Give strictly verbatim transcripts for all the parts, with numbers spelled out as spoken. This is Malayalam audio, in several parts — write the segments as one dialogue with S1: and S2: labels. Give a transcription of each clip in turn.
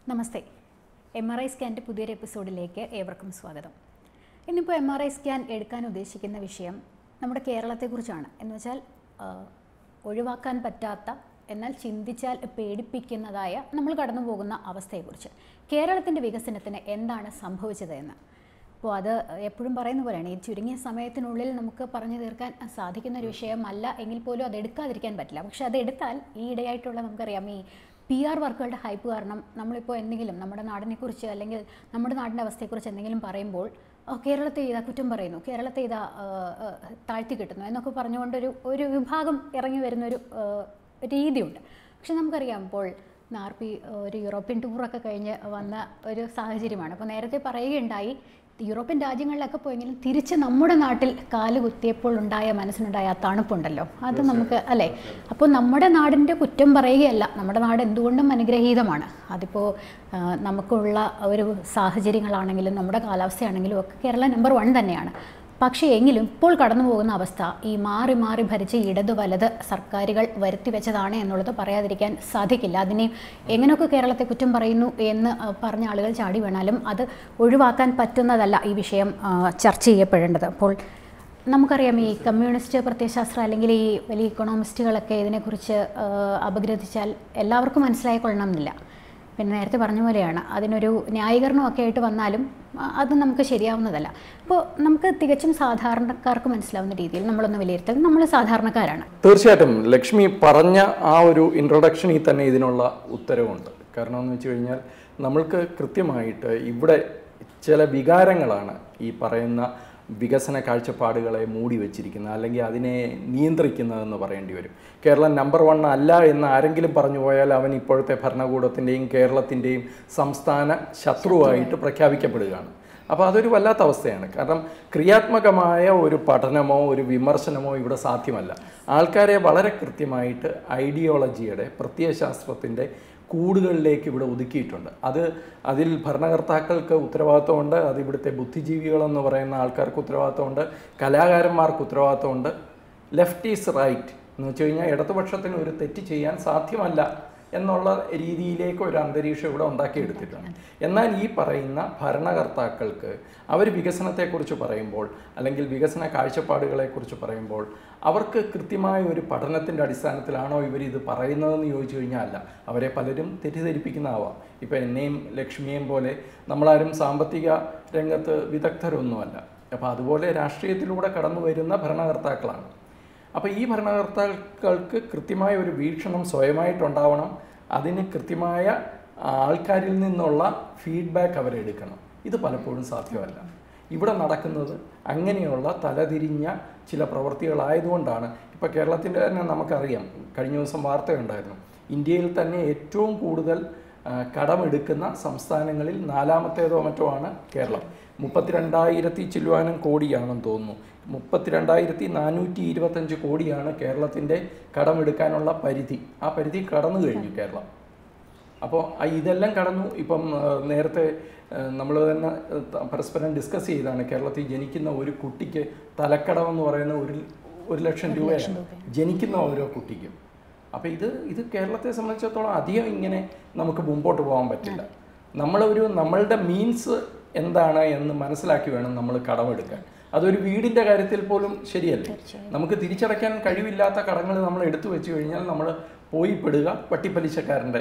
S1: നമസ്തേ. എം ആർ ഐ സ്കാൻ്റെ പുതിയൊരു എപ്പിസോഡിലേക്ക് ഏവർക്കും സ്വാഗതം. ഇന്നിപ്പോൾ എം ആർ ഐ സ്കാൻ എടുക്കാൻ ഉദ്ദേശിക്കുന്ന വിഷയം നമ്മുടെ കേരളത്തെക്കുറിച്ചാണ്. എന്ന് വെച്ചാൽ ഒഴിവാക്കാൻ പറ്റാത്ത എന്നാൽ ചിന്തിച്ചാൽ പേടിപ്പിക്കുന്നതായ നമ്മൾ കടന്നു പോകുന്ന അവസ്ഥയെക്കുറിച്ച്, കേരളത്തിൻ്റെ വികസനത്തിന് എന്താണ് സംഭവിച്ചത് എന്ന്. അപ്പോൾ അത് എപ്പോഴും പറയുന്ന പോലെയാണ്, ഈ ചുരുങ്ങിയ സമയത്തിനുള്ളിൽ നമുക്ക് പറഞ്ഞു തീർക്കാൻ സാധിക്കുന്ന ഒരു വിഷയമല്ല എങ്കിൽ പോലും അത് എടുക്കാതിരിക്കാൻ പറ്റില്ല. പക്ഷെ അത് എടുത്താൽ ഈ ഇടയായിട്ടുള്ള നമുക്കറിയാം, ഈ പി ആർ വർക്കുകളുടെ ഹൈപ്പ് കാരണം നമ്മളിപ്പോൾ എന്തെങ്കിലും നമ്മുടെ നാടിനെക്കുറിച്ച് അല്ലെങ്കിൽ നമ്മുടെ നാടിൻ്റെ അവസ്ഥയെക്കുറിച്ച് എന്തെങ്കിലും പറയുമ്പോൾ കേരളത്തെ ഇതാ കുറ്റം പറയുന്നു, കേരളത്തെ ഇതാ താഴ്ത്തി കിട്ടുന്നു എന്നൊക്കെ പറഞ്ഞുകൊണ്ടൊരു ഒരു വിഭാഗം ഇറങ്ങി വരുന്നൊരു രീതിയുണ്ട്. പക്ഷെ നമുക്കറിയാം, ഇപ്പോൾ നാർപ്പി ഒരു യൂറോപ്യൻ ടൂറൊക്കെ കഴിഞ്ഞ് വന്ന ഒരു സാഹചര്യമാണ്. അപ്പോൾ നേരത്തെ പറയുകയുണ്ടായി, യൂറോപ്യൻ രാജ്യങ്ങളിലൊക്കെ പോയെങ്കിലും തിരിച്ച് നമ്മുടെ നാട്ടിൽ കാല് കുത്തിയപ്പോൾ ഉണ്ടായ മനസ്സിനുണ്ടായ ആ തണുപ്പുണ്ടല്ലോ, അത് നമുക്ക് അല്ലേ. അപ്പോൾ നമ്മുടെ നാടിൻ്റെ കുറ്റം പറയുകയല്ല, നമ്മുടെ നാട് എന്തുകൊണ്ടും അനുഗ്രഹീതമാണ്. അതിപ്പോൾ നമുക്കുള്ള ഒരു സാഹചര്യങ്ങളാണെങ്കിലും നമ്മുടെ കാലാവസ്ഥയാണെങ്കിലും ഒക്കെ കേരളം നമ്പർ വൺ തന്നെയാണ്. പക്ഷേ എങ്കിലും ഇപ്പോൾ കടന്നു പോകുന്ന അവസ്ഥ ഈ മാറി മാറി ഭരിച്ച ഇടത് വലത് സർക്കാരുകൾ വരുത്തി വെച്ചതാണ് എന്നുള്ളത് പറയാതിരിക്കാൻ സാധിക്കില്ല. അതിനെ എങ്ങനെയൊക്കെ കേരളത്തെ കുറ്റം പറയുന്നു എന്ന് പറഞ്ഞ ആളുകൾ ചാടി വീണാലും അത് ഒഴിവാക്കാൻ പറ്റുന്നതല്ല ഈ വിഷയം ചർച്ച ചെയ്യപ്പെടേണ്ടത്. അപ്പോൾ നമുക്കറിയാം, ഈ കമ്മ്യൂണിസ്റ്റ് പ്രത്യയശാസ്ത്രം അല്ലെങ്കിൽ ഈ വലിയ ഇക്കണോമിസ്റ്റുകളൊക്കെ ഇതിനെക്കുറിച്ച് അപഗ്രഥിച്ചാൽ എല്ലാവർക്കും മനസ്സിലായിക്കൊള്ളണം എന്നില്ല. പിന്നെ നേരത്തെ പറഞ്ഞ പോലെയാണ്, അതിനൊരു ന്യായീകരണമൊക്കെ ആയിട്ട് വന്നാലും അത് നമുക്ക് ശരിയാവുന്നതല്ല. അപ്പോൾ നമുക്ക് തികച്ചും സാധാരണക്കാർക്ക് മനസ്സിലാവുന്ന രീതിയിൽ നമ്മളൊന്ന് വിലയിരുത്തൽ നമ്മൾ സാധാരണക്കാരാണ്.
S2: തീർച്ചയായിട്ടും ലക്ഷ്മി പറഞ്ഞ ആ ഒരു ഇൻട്രൊഡക്ഷനിൽ തന്നെ ഇതിനുള്ള ഉത്തരവുണ്ട്. കാരണം എന്ന് വെച്ച് കഴിഞ്ഞാൽ നമ്മൾക്ക് കൃത്യമായിട്ട് ഇവിടെ ചില വികാരങ്ങളാണ് ഈ പറയുന്ന വികസന കാഴ്ചപ്പാടുകളെ മൂടി വച്ചിരിക്കുന്നത്, അല്ലെങ്കിൽ അതിനെ നിയന്ത്രിക്കുന്നതെന്ന് പറയേണ്ടി വരും. കേരളം നമ്പർ വൺ അല്ല എന്ന് ആരെങ്കിലും പറഞ്ഞു പോയാൽ അവൻ ഇപ്പോഴത്തെ ഭരണകൂടത്തിൻ്റെയും കേരളത്തിൻ്റെയും സംസ്ഥാന ശത്രുവായിട്ട് പ്രഖ്യാപിക്കപ്പെടുകയാണ്. അപ്പോൾ അതൊരു വല്ലാത്ത അവസ്ഥയാണ്. കാരണം ക്രിയാത്മകമായ ഒരു പഠനമോ ഒരു വിമർശനമോ ഇവിടെ സാധ്യമല്ല. ആൾക്കാരെ വളരെ കൃത്യമായിട്ട് ഐഡിയോളജിയുടെ പ്രത്യയശാസ്ത്രത്തിൻ്റെ കൂടുകളിലേക്ക് ഇവിടെ ഒതുക്കിയിട്ടുണ്ട്. അത് അതിൽ ഭരണകർത്താക്കൾക്ക് ഉത്തരവാദിത്തമുണ്ട്, അത് ഇവിടുത്തെ ബുദ്ധിജീവികളെന്ന് പറയുന്ന ആൾക്കാർക്ക് ഉത്തരവാദിത്തമുണ്ട്, കലാകാരന്മാർക്ക് ഉത്തരവാദിത്തമുണ്ട്. ലെഫ്റ്റ് ഈസ് റൈറ്റ് എന്ന് വെച്ച് കഴിഞ്ഞാൽ ഇടതുപക്ഷത്തിന് ഒരു തെറ്റ് ചെയ്യാൻ സാധ്യമല്ല എന്നുള്ള രീതിയിലേക്ക് ഒരു അന്തരീക്ഷം ഇവിടെ ഉണ്ടാക്കിയെടുത്തിട്ടുണ്ട്. എന്നാൽ ഈ പറയുന്ന ഭരണകർത്താക്കൾക്ക് അവർ വികസനത്തെക്കുറിച്ച് പറയുമ്പോൾ അല്ലെങ്കിൽ വികസന കാഴ്ചപ്പാടുകളെക്കുറിച്ച് പറയുമ്പോൾ അവർക്ക് കൃത്യമായ ഒരു പഠനത്തിൻ്റെ അടിസ്ഥാനത്തിലാണോ ഇവരിത് പറയുന്നതെന്ന് ചോദിച്ചു കഴിഞ്ഞാൽ അല്ല. അവരെ പലരും തെറ്റിദ്ധരിപ്പിക്കുന്നതാവാം. ഇപ്പോൾ എന്നെയും ലക്ഷ്മിയെയും പോലെ നമ്മളാരും സാമ്പത്തിക രംഗത്ത് വിദഗ്ധരൊന്നുമല്ല. അപ്പോൾ അതുപോലെ രാഷ്ട്രീയത്തിലൂടെ കടന്നു വരുന്ന ഭരണകർത്താക്കളാണ്. അപ്പോൾ ഈ ഭരണകർത്താക്കൾക്ക് കൃത്യമായ ഒരു വീക്ഷണം സ്വയമായിട്ടുണ്ടാവണം. അതിന് കൃത്യമായ ആൾക്കാരിൽ നിന്നുള്ള ഫീഡ്ബാക്ക് അവരെടുക്കണം. ഇത് പലപ്പോഴും സാധ്യമല്ല. ഇവിടെ നടക്കുന്നത് അങ്ങനെയുള്ള തലതിരിഞ്ഞ ചില പ്രവൃത്തികളായതുകൊണ്ടാണ്. ഇപ്പോൾ കേരളത്തിൻ്റെ തന്നെ നമുക്കറിയാം, കഴിഞ്ഞ ദിവസം വാർത്തയുണ്ടായിരുന്നു, ഇന്ത്യയിൽ തന്നെ ഏറ്റവും കൂടുതൽ കടമെടുക്കുന്ന സംസ്ഥാനങ്ങളിൽ നാലാമത്തേതോ മറ്റോ ആണ് കേരളം. മുപ്പത്തിരണ്ടായിരത്തി ചില്ലുവാനം കോടിയാണെന്ന് തോന്നുന്നു. മുപ്പത്തിരണ്ടായിരത്തി നാനൂറ്റി ഇരുപത്തഞ്ച് കോടിയാണ് കേരളത്തിൻ്റെ കടമെടുക്കാനുള്ള പരിധി. ആ പരിധി കടന്നു കഴിഞ്ഞു കേരളം. അപ്പോൾ ഇതെല്ലാം കടന്നു. ഇപ്പം നേരത്തെ നമ്മൾ തന്നെ പരസ്പരം ഡിസ്കസ് ചെയ്താണ്, കേരളത്തിൽ ജനിക്കുന്ന ഒരു കുട്ടിക്ക് തലക്കടമെന്ന് പറയുന്ന ഒരു ഒരു ലക്ഷം രൂപയാണ് ജനിക്കുന്ന ഓരോ കുട്ടിക്കും. അപ്പോൾ ഇത് ഇത് കേരളത്തെ സംബന്ധിച്ചിടത്തോളം അധികം ഇങ്ങനെ നമുക്ക് മുമ്പോട്ട് പോകാൻ പറ്റില്ല. നമ്മളൊരു നമ്മളുടെ മീൻസ് എന്താണ് എന്ന് മനസ്സിലാക്കി വേണം നമ്മൾ കടമെടുക്കാൻ. അതൊരു വീടിൻ്റെ കാര്യത്തിൽ പോലും ശരിയല്ലേ. നമുക്ക് തിരിച്ചടയ്ക്കാൻ കഴിവില്ലാത്ത കടങ്ങൾ നമ്മൾ എടുത്തു വെച്ച് കഴിഞ്ഞാൽ നമ്മൾ പോയി പെടുക പട്ടിപ്പലിശക്കാരൻ്റെ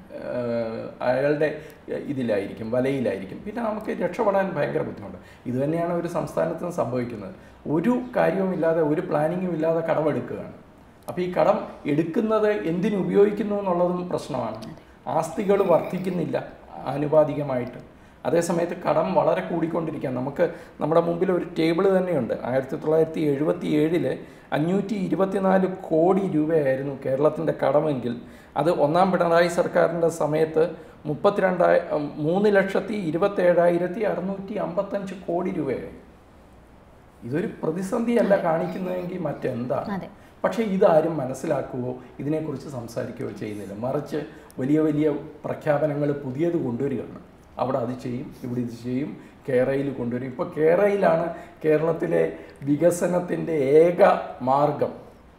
S2: അയാളുടെ ഇതിലായിരിക്കും, വലയിലായിരിക്കും. പിന്നെ നമുക്ക് രക്ഷപ്പെടാൻ ഭയങ്കര ബുദ്ധിമുട്ട്. ഇതുതന്നെയാണ് ഒരു സംസ്ഥാനത്തും സംഭവിക്കുന്നത്. ഒരു കാര്യവുമില്ലാതെ ഒരു പ്ലാനിങ്ങും ഇല്ലാതെ കടമെടുക്കുകയാണ്. അപ്പോൾ ഈ കടം എടുക്കുന്നത് എന്തിനു ഉപയോഗിക്കുന്നു എന്നുള്ളതും പ്രശ്നമാണ്. ആസ്തികൾ വർദ്ധിക്കുന്നില്ല ആനുപാതികമായിട്ട്. അതേസമയത്ത് കടം വളരെ കൂടിക്കൊണ്ടിരിക്കുക. നമുക്ക് നമ്മുടെ മുമ്പിൽ ഒരു ടേബിൾ തന്നെയുണ്ട്. ആയിരത്തി തൊള്ളായിരത്തി എഴുപത്തി ഏഴില് അഞ്ഞൂറ്റി ഇരുപത്തിനാല് കോടി രൂപയായിരുന്നു കേരളത്തിൻ്റെ കടമെങ്കിൽ അത് ഒന്നാം പിണറായി സർക്കാരിൻ്റെ സമയത്ത് മുപ്പത്തിരണ്ടായി മൂന്ന് ലക്ഷത്തി ഇരുപത്തേഴായിരത്തി അറുന്നൂറ്റി അമ്പത്തഞ്ച് കോടി രൂപയായി. ഇതൊരു പ്രതിസന്ധിയല്ല കാണിക്കുന്നതെങ്കിൽ മറ്റെന്താണ്? പക്ഷേ ഇതാരും മനസ്സിലാക്കുകയോ ഇതിനെക്കുറിച്ച് സംസാരിക്കുകയോ ചെയ്യുന്നില്ല. മറിച്ച് വലിയ വലിയ പ്രഖ്യാപനങ്ങൾ പുതിയത് കൊണ്ടുവരികയാണ്. അവിടെ അത് ചെയ്യും, ഇവിടെ ഇത് ചെയ്യും, കേരളയിൽ കൊണ്ടുവരും. ഇപ്പോൾ കേരളയിലാണ് കേരളത്തിലെ വികസനത്തിൻ്റെ ഏക മാർഗം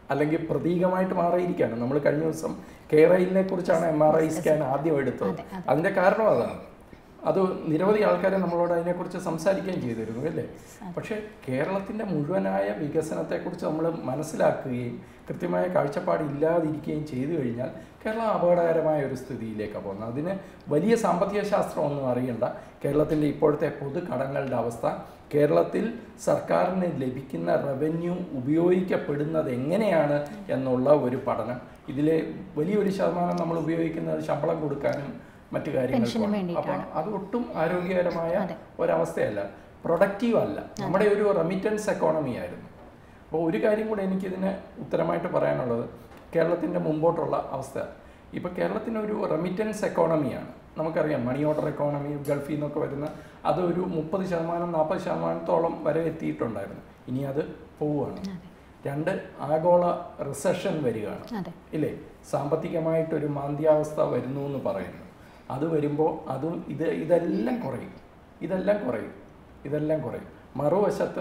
S2: അല്ലെങ്കിൽ പ്രതീകമായിട്ട് മാറിയിരിക്കുകയാണ്. നമ്മൾ കഴിഞ്ഞ ദിവസം കേരളിനെ കുറിച്ചാണ് എം ആർ ഐ സ്കാൻ ആദ്യം എടുത്തത്. അതിൻ്റെ കാരണം അതാണ്. അത് നിരവധി ആൾക്കാരെ നമ്മളോട് അതിനെക്കുറിച്ച് സംസാരിക്കുകയും ചെയ്തിരുന്നു അല്ലേ. പക്ഷേ കേരളത്തിൻ്റെ മുഴുവനായ വികസനത്തെക്കുറിച്ച് നമ്മൾ മനസ്സിലാക്കുകയും കൃത്യമായ കാഴ്ചപ്പാട് ഇല്ലാതിരിക്കുകയും ചെയ്തു കഴിഞ്ഞാൽ കേരളം അപകടകരമായ ഒരു സ്ഥിതിയിലേക്കാണ് പോകുന്നത്. അതിന് വലിയ സാമ്പത്തിക ശാസ്ത്രമൊന്നും അറിയണ്ട. കേരളത്തിൻ്റെ ഇപ്പോഴത്തെ പൊതുകടങ്ങളുടെ അവസ്ഥ, കേരളത്തിൽ സർക്കാരിന് ലഭിക്കുന്ന റവന്യൂ ഉപയോഗിക്കപ്പെടുന്നത് എങ്ങനെയാണ് എന്നുള്ള ഒരു പഠനം. ഇതിലെ വലിയൊരു ശതമാനം നമ്മൾ ഉപയോഗിക്കുന്നത് ശമ്പളം കൊടുക്കാനും മറ്റു കാര്യങ്ങൾക്കും. അപ്പം അത് ഒട്ടും ആരോഗ്യകരമായ ഒരവസ്ഥയല്ല, പ്രൊഡക്റ്റീവ് അല്ല. നമ്മുടെ ഒരു റെമിറ്റൻസ് എക്കോണമി ആയിരുന്നു. അപ്പോൾ ഒരു കാര്യം കൂടെ എനിക്കിതിന് ഉത്തരമായിട്ട് പറയാനുള്ളത് കേരളത്തിൻ്റെ മുമ്പോട്ടുള്ള അവസ്ഥ. ഇപ്പോൾ കേരളത്തിനൊരു റെമിറ്റൻസ് എക്കോണമിയാണ്. നമുക്കറിയാം മണി ഓർഡർ എക്കോണമി ഗൾഫിൽ നിന്നൊക്കെ വരുന്ന അത് ഒരു മുപ്പത് ശതമാനം നാൽപ്പത് ശതമാനത്തോളം വരെ എത്തിയിട്ടുണ്ടായിരുന്നു. ഇനി അത് പോവുകയാണ്. രണ്ട്, ആഗോള റിസഷൻ വരികയാണ് ഇല്ലേ. സാമ്പത്തികമായിട്ടൊരു മാന്ദ്യാവസ്ഥ വരുന്നു എന്ന് പറയുന്നു. അത് വരുമ്പോൾ അതും ഇത് ഇതെല്ലാം കുറയും ഇതെല്ലാം കുറയും ഇതെല്ലാം കുറയും മറുവശത്ത്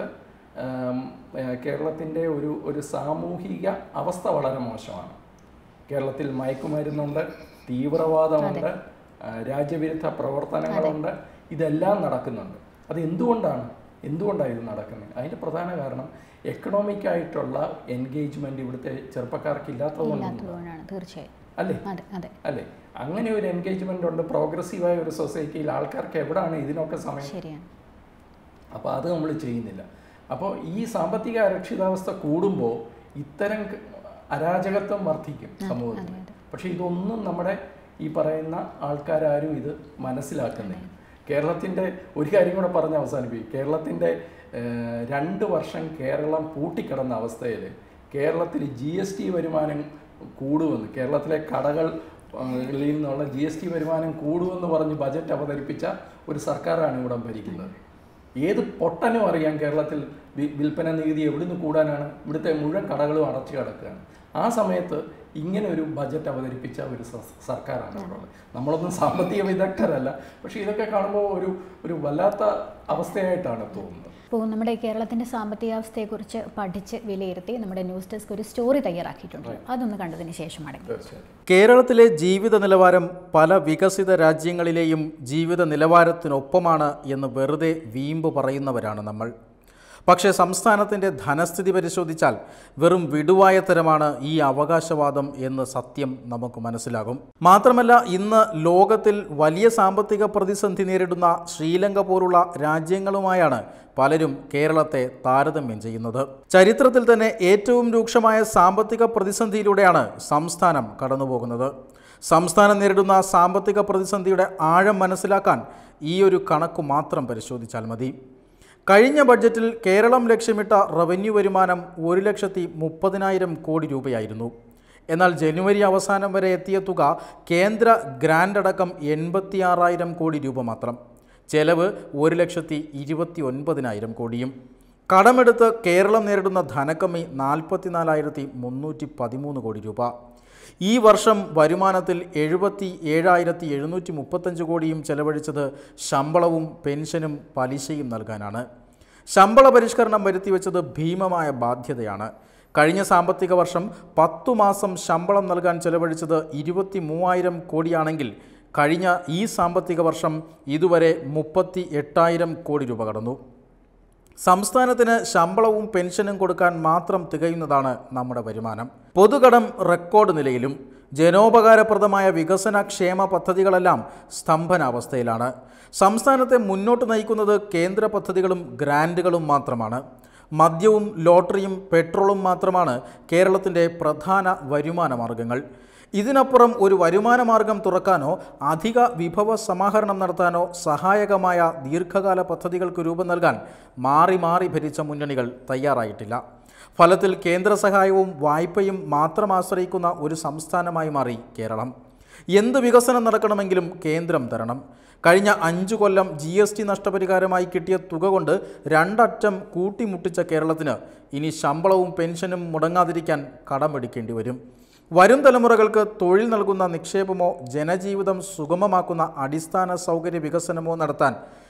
S2: കേരളത്തിൻ്റെ ഒരു ഒരു സാമൂഹിക അവസ്ഥ വളരെ മോശമാണ്. കേരളത്തിൽ മയക്കുമരുന്നുണ്ട്, തീവ്രവാദമുണ്ട്, രാജ്യവിരുദ്ധ പ്രവർത്തനങ്ങളുണ്ട്, ഇതെല്ലാം നടക്കുന്നുണ്ട്. അത് എന്തുകൊണ്ടാണ് എന്തുകൊണ്ടാണ് ഇത് നടക്കുന്നത്? അതിൻ്റെ പ്രധാന കാരണം എക്കണോമിക്കായിട്ടുള്ള എൻഗേജ്മെൻറ്റ് ഇവിടുത്തെ ചെറുപ്പക്കാർക്ക് ഇല്ലാത്തതുകൊണ്ടാണ്.
S1: തീർച്ചയായും
S2: അല്ലേ അല്ലേ അങ്ങനെ ഒരു എൻഗേജ്മെൻ്റ് ഉണ്ട്. പ്രോഗ്രസീവായ ഒരു സൊസൈറ്റിയിൽ ആൾക്കാർക്ക് എവിടെയാണ് ഇതിനൊക്കെ സമയം? അപ്പോൾ അത് നമ്മൾ ചെയ്യുന്നില്ല. അപ്പോൾ ഈ സാമ്പത്തിക അരക്ഷിതാവസ്ഥ കൂടുമ്പോൾ ഇത്തരം അരാജകത്വം വർദ്ധിക്കും സമൂഹത്തിൽ. പക്ഷേ ഇതൊന്നും നമ്മുടെ ഈ പറയുന്ന ആൾക്കാരും ഇത് മനസ്സിലാക്കുന്നില്ല. കേരളത്തിൻ്റെ ഒരു കാര്യം കൂടെ പറഞ്ഞ് അവസാനിപ്പിക്കും. കേരളത്തിൻ്റെ രണ്ട് വർഷം കേരളം പൂട്ടിക്കിടന്ന അവസ്ഥയിൽ കേരളത്തിൽ ജി എസ് ടി വരുമാനം കൂടുമെന്ന്, കേരളത്തിലെ കടകളിൽ നിന്നുള്ള ജി എസ് ടി വരുമാനം കൂടുമെന്ന് പറഞ്ഞ് ബജറ്റ് അവതരിപ്പിച്ച ഒരു സർക്കാരാണ് ഇവിടെ ഭരിക്കുന്നത്. ഏത് പൊട്ടനും അറിയാം കേരളത്തിൽ വിൽപ്പന നികുതി എവിടുന്ന് കൂടാനാണ്. ഇവിടുത്തെ മുഴുവൻ കടകളും അടച്ചു കിടക്കുകയാണ്. ആ സമയത്ത് ഇങ്ങനെ ഒരു ബജറ്റ് അവതരിപ്പിച്ച ഒരു സർക്കാരാണ് ഉള്ളത്. നമ്മളൊന്നും സാമ്പത്തിക വിദഗ്ധരല്ല, പക്ഷേ ഇതൊക്കെ കാണുമ്പോൾ ഒരു ഒരു വല്ലാത്ത അവസ്ഥയായിട്ടാണ് തോന്നുന്നത്.
S1: ഇപ്പോൾ നമ്മുടെ കേരളത്തിൻ്റെ സാമ്പത്തികാവസ്ഥയെക്കുറിച്ച് പഠിച്ച് വിലയിരുത്തി നമ്മുടെ ന്യൂസ് ഡെസ്ക് ഒരു സ്റ്റോറി തയ്യാറാക്കിയിട്ടുണ്ട്. അതൊന്ന് കണ്ടതിന് ശേഷമാണ്.
S3: കേരളത്തിലെ ജീവിത നിലവാരം പല വികസിത രാജ്യങ്ങളിലെയും ജീവിത നിലവാരത്തിനൊപ്പമാണ് എന്ന് വെറുതെ വീമ്പ് പറയുന്നവരാണ് നമ്മൾ. പക്ഷേ സംസ്ഥാനത്തിൻ്റെ ധനസ്ഥിതി പരിശോധിച്ചാൽ വെറും വിടുവായ തരമാണ് ഈ അവകാശവാദം എന്ന് സത്യം നമുക്ക് മനസ്സിലാകും. മാത്രമല്ല, ഇന്ന് ലോകത്തിൽ വലിയ സാമ്പത്തിക പ്രതിസന്ധി നേരിടുന്ന ശ്രീലങ്ക പോലുള്ള രാജ്യങ്ങളുമായാണ് പലരും കേരളത്തെ താരതമ്യം ചെയ്യുന്നത്. ചരിത്രത്തിൽ തന്നെ ഏറ്റവും രൂക്ഷമായ സാമ്പത്തിക പ്രതിസന്ധിയിലൂടെയാണ് സംസ്ഥാനം കടന്നുപോകുന്നത്. സംസ്ഥാനം നേരിടുന്ന സാമ്പത്തിക പ്രതിസന്ധിയുടെ ആഴം മനസ്സിലാക്കാൻ ഈ ഒരു കണക്കു മാത്രം പരിശോധിച്ചാൽ മതി. കഴിഞ്ഞ ബഡ്ജറ്റിൽ കേരളം ലക്ഷ്യമിട്ട റവന്യൂ വരുമാനം ഒരു ലക്ഷത്തി മുപ്പതിനായിരം കോടി രൂപയായിരുന്നു. എന്നാൽ ജനുവരി അവസാനം വരെ എത്തിയ തുക കേന്ദ്ര ഗ്രാൻഡ് അടക്കം എൺപത്തി ആറായിരം കോടി രൂപ മാത്രം. ചെലവ് ഒരു ലക്ഷത്തി ഇരുപത്തി ഒൻപതിനായിരം കോടിയും. കടമെടുത്ത് കേരളം നേരിടുന്ന ധനക്കമ്മി നാൽപ്പത്തി നാലായിരത്തി മുന്നൂറ്റി പതിമൂന്ന് കോടി രൂപ. ഈ വർഷം വരുമാനത്തിൽ എഴുപത്തി ഏഴായിരത്തി എഴുന്നൂറ്റി മുപ്പത്തഞ്ച് കോടിയും ചെലവഴിച്ചത് ശമ്പളവും പെൻഷനും പലിശയും നൽകാനാണ്. ശമ്പള പരിഷ്കരണം വരുത്തിവെച്ചത് ഭീമമായ ബാധ്യതയാണ്. കഴിഞ്ഞ സാമ്പത്തിക വർഷം പത്തു മാസം ശമ്പളം നൽകാൻ ചെലവഴിച്ചത് ഇരുപത്തി മൂവായിരം കോടിയാണെങ്കിൽ കഴിഞ്ഞ ഈ സാമ്പത്തിക വർഷം ഇതുവരെ മുപ്പത്തി എട്ടായിരം കോടി രൂപ കടന്നു. സംസ്ഥാനത്തിന് ശമ്പളവും പെൻഷനും കൊടുക്കാൻ മാത്രം തികയുന്നതാണ് നമ്മുടെ വരുമാനം. പൊതുകടം റെക്കോർഡ് നിലയിലും ജനോപകാരപ്രദമായ വികസന ക്ഷേമ പദ്ധതികളെല്ലാം സ്തംഭനാവസ്ഥയിലാണ്. സംസ്ഥാനത്തെ മുന്നോട്ട് നയിക്കുന്നത് കേന്ദ്ര പദ്ധതികളും ഗ്രാൻറ്റുകളും മാത്രമാണ്. മദ്യവും ലോട്ടറിയും പെട്രോളും മാത്രമാണ് കേരളത്തിൻ്റെ പ്രധാന വരുമാന മാർഗങ്ങൾ. ഇതിനപ്പുറം ഒരു വരുമാന മാർഗം തുറക്കാനോ അധിക വിഭവ സമാഹരണം നടത്താനോ സഹായകമായ ദീർഘകാല പദ്ധതികൾക്ക് രൂപം നൽകാൻ മാറി മാറി ഭരിച്ച മുന്നണികൾ തയ്യാറായിട്ടില്ല. ഫലത്തിൽ കേന്ദ്ര സഹായവും വായ്പയും മാത്രം ആശ്രയിക്കുന്ന ഒരു സംസ്ഥാനമായി മാറി കേരളം. എന്ത് വികസനം നടക്കണമെങ്കിലും കേന്ദ്രം തരണം. കഴിഞ്ഞ അഞ്ചു കൊല്ലം ജി എസ് ടി നഷ്ടപരിഹാരമായി കിട്ടിയ തുക കൊണ്ട് രണ്ടറ്റം കൂട്ടിമുട്ടിച്ച കേരളത്തിന് ഇനി ശമ്പളവും പെൻഷനും മുടങ്ങാതിരിക്കാൻ കടമെടുക്കേണ്ടി വരും. വരും തലമുറകൾക്ക് തൊഴിൽ നൽകുന്ന നിക്ഷേപമോ ജനജീവിതം സുഗമമാക്കുന്ന അടിസ്ഥാന സൗകര്യ വികസനമോ നടത്താൻ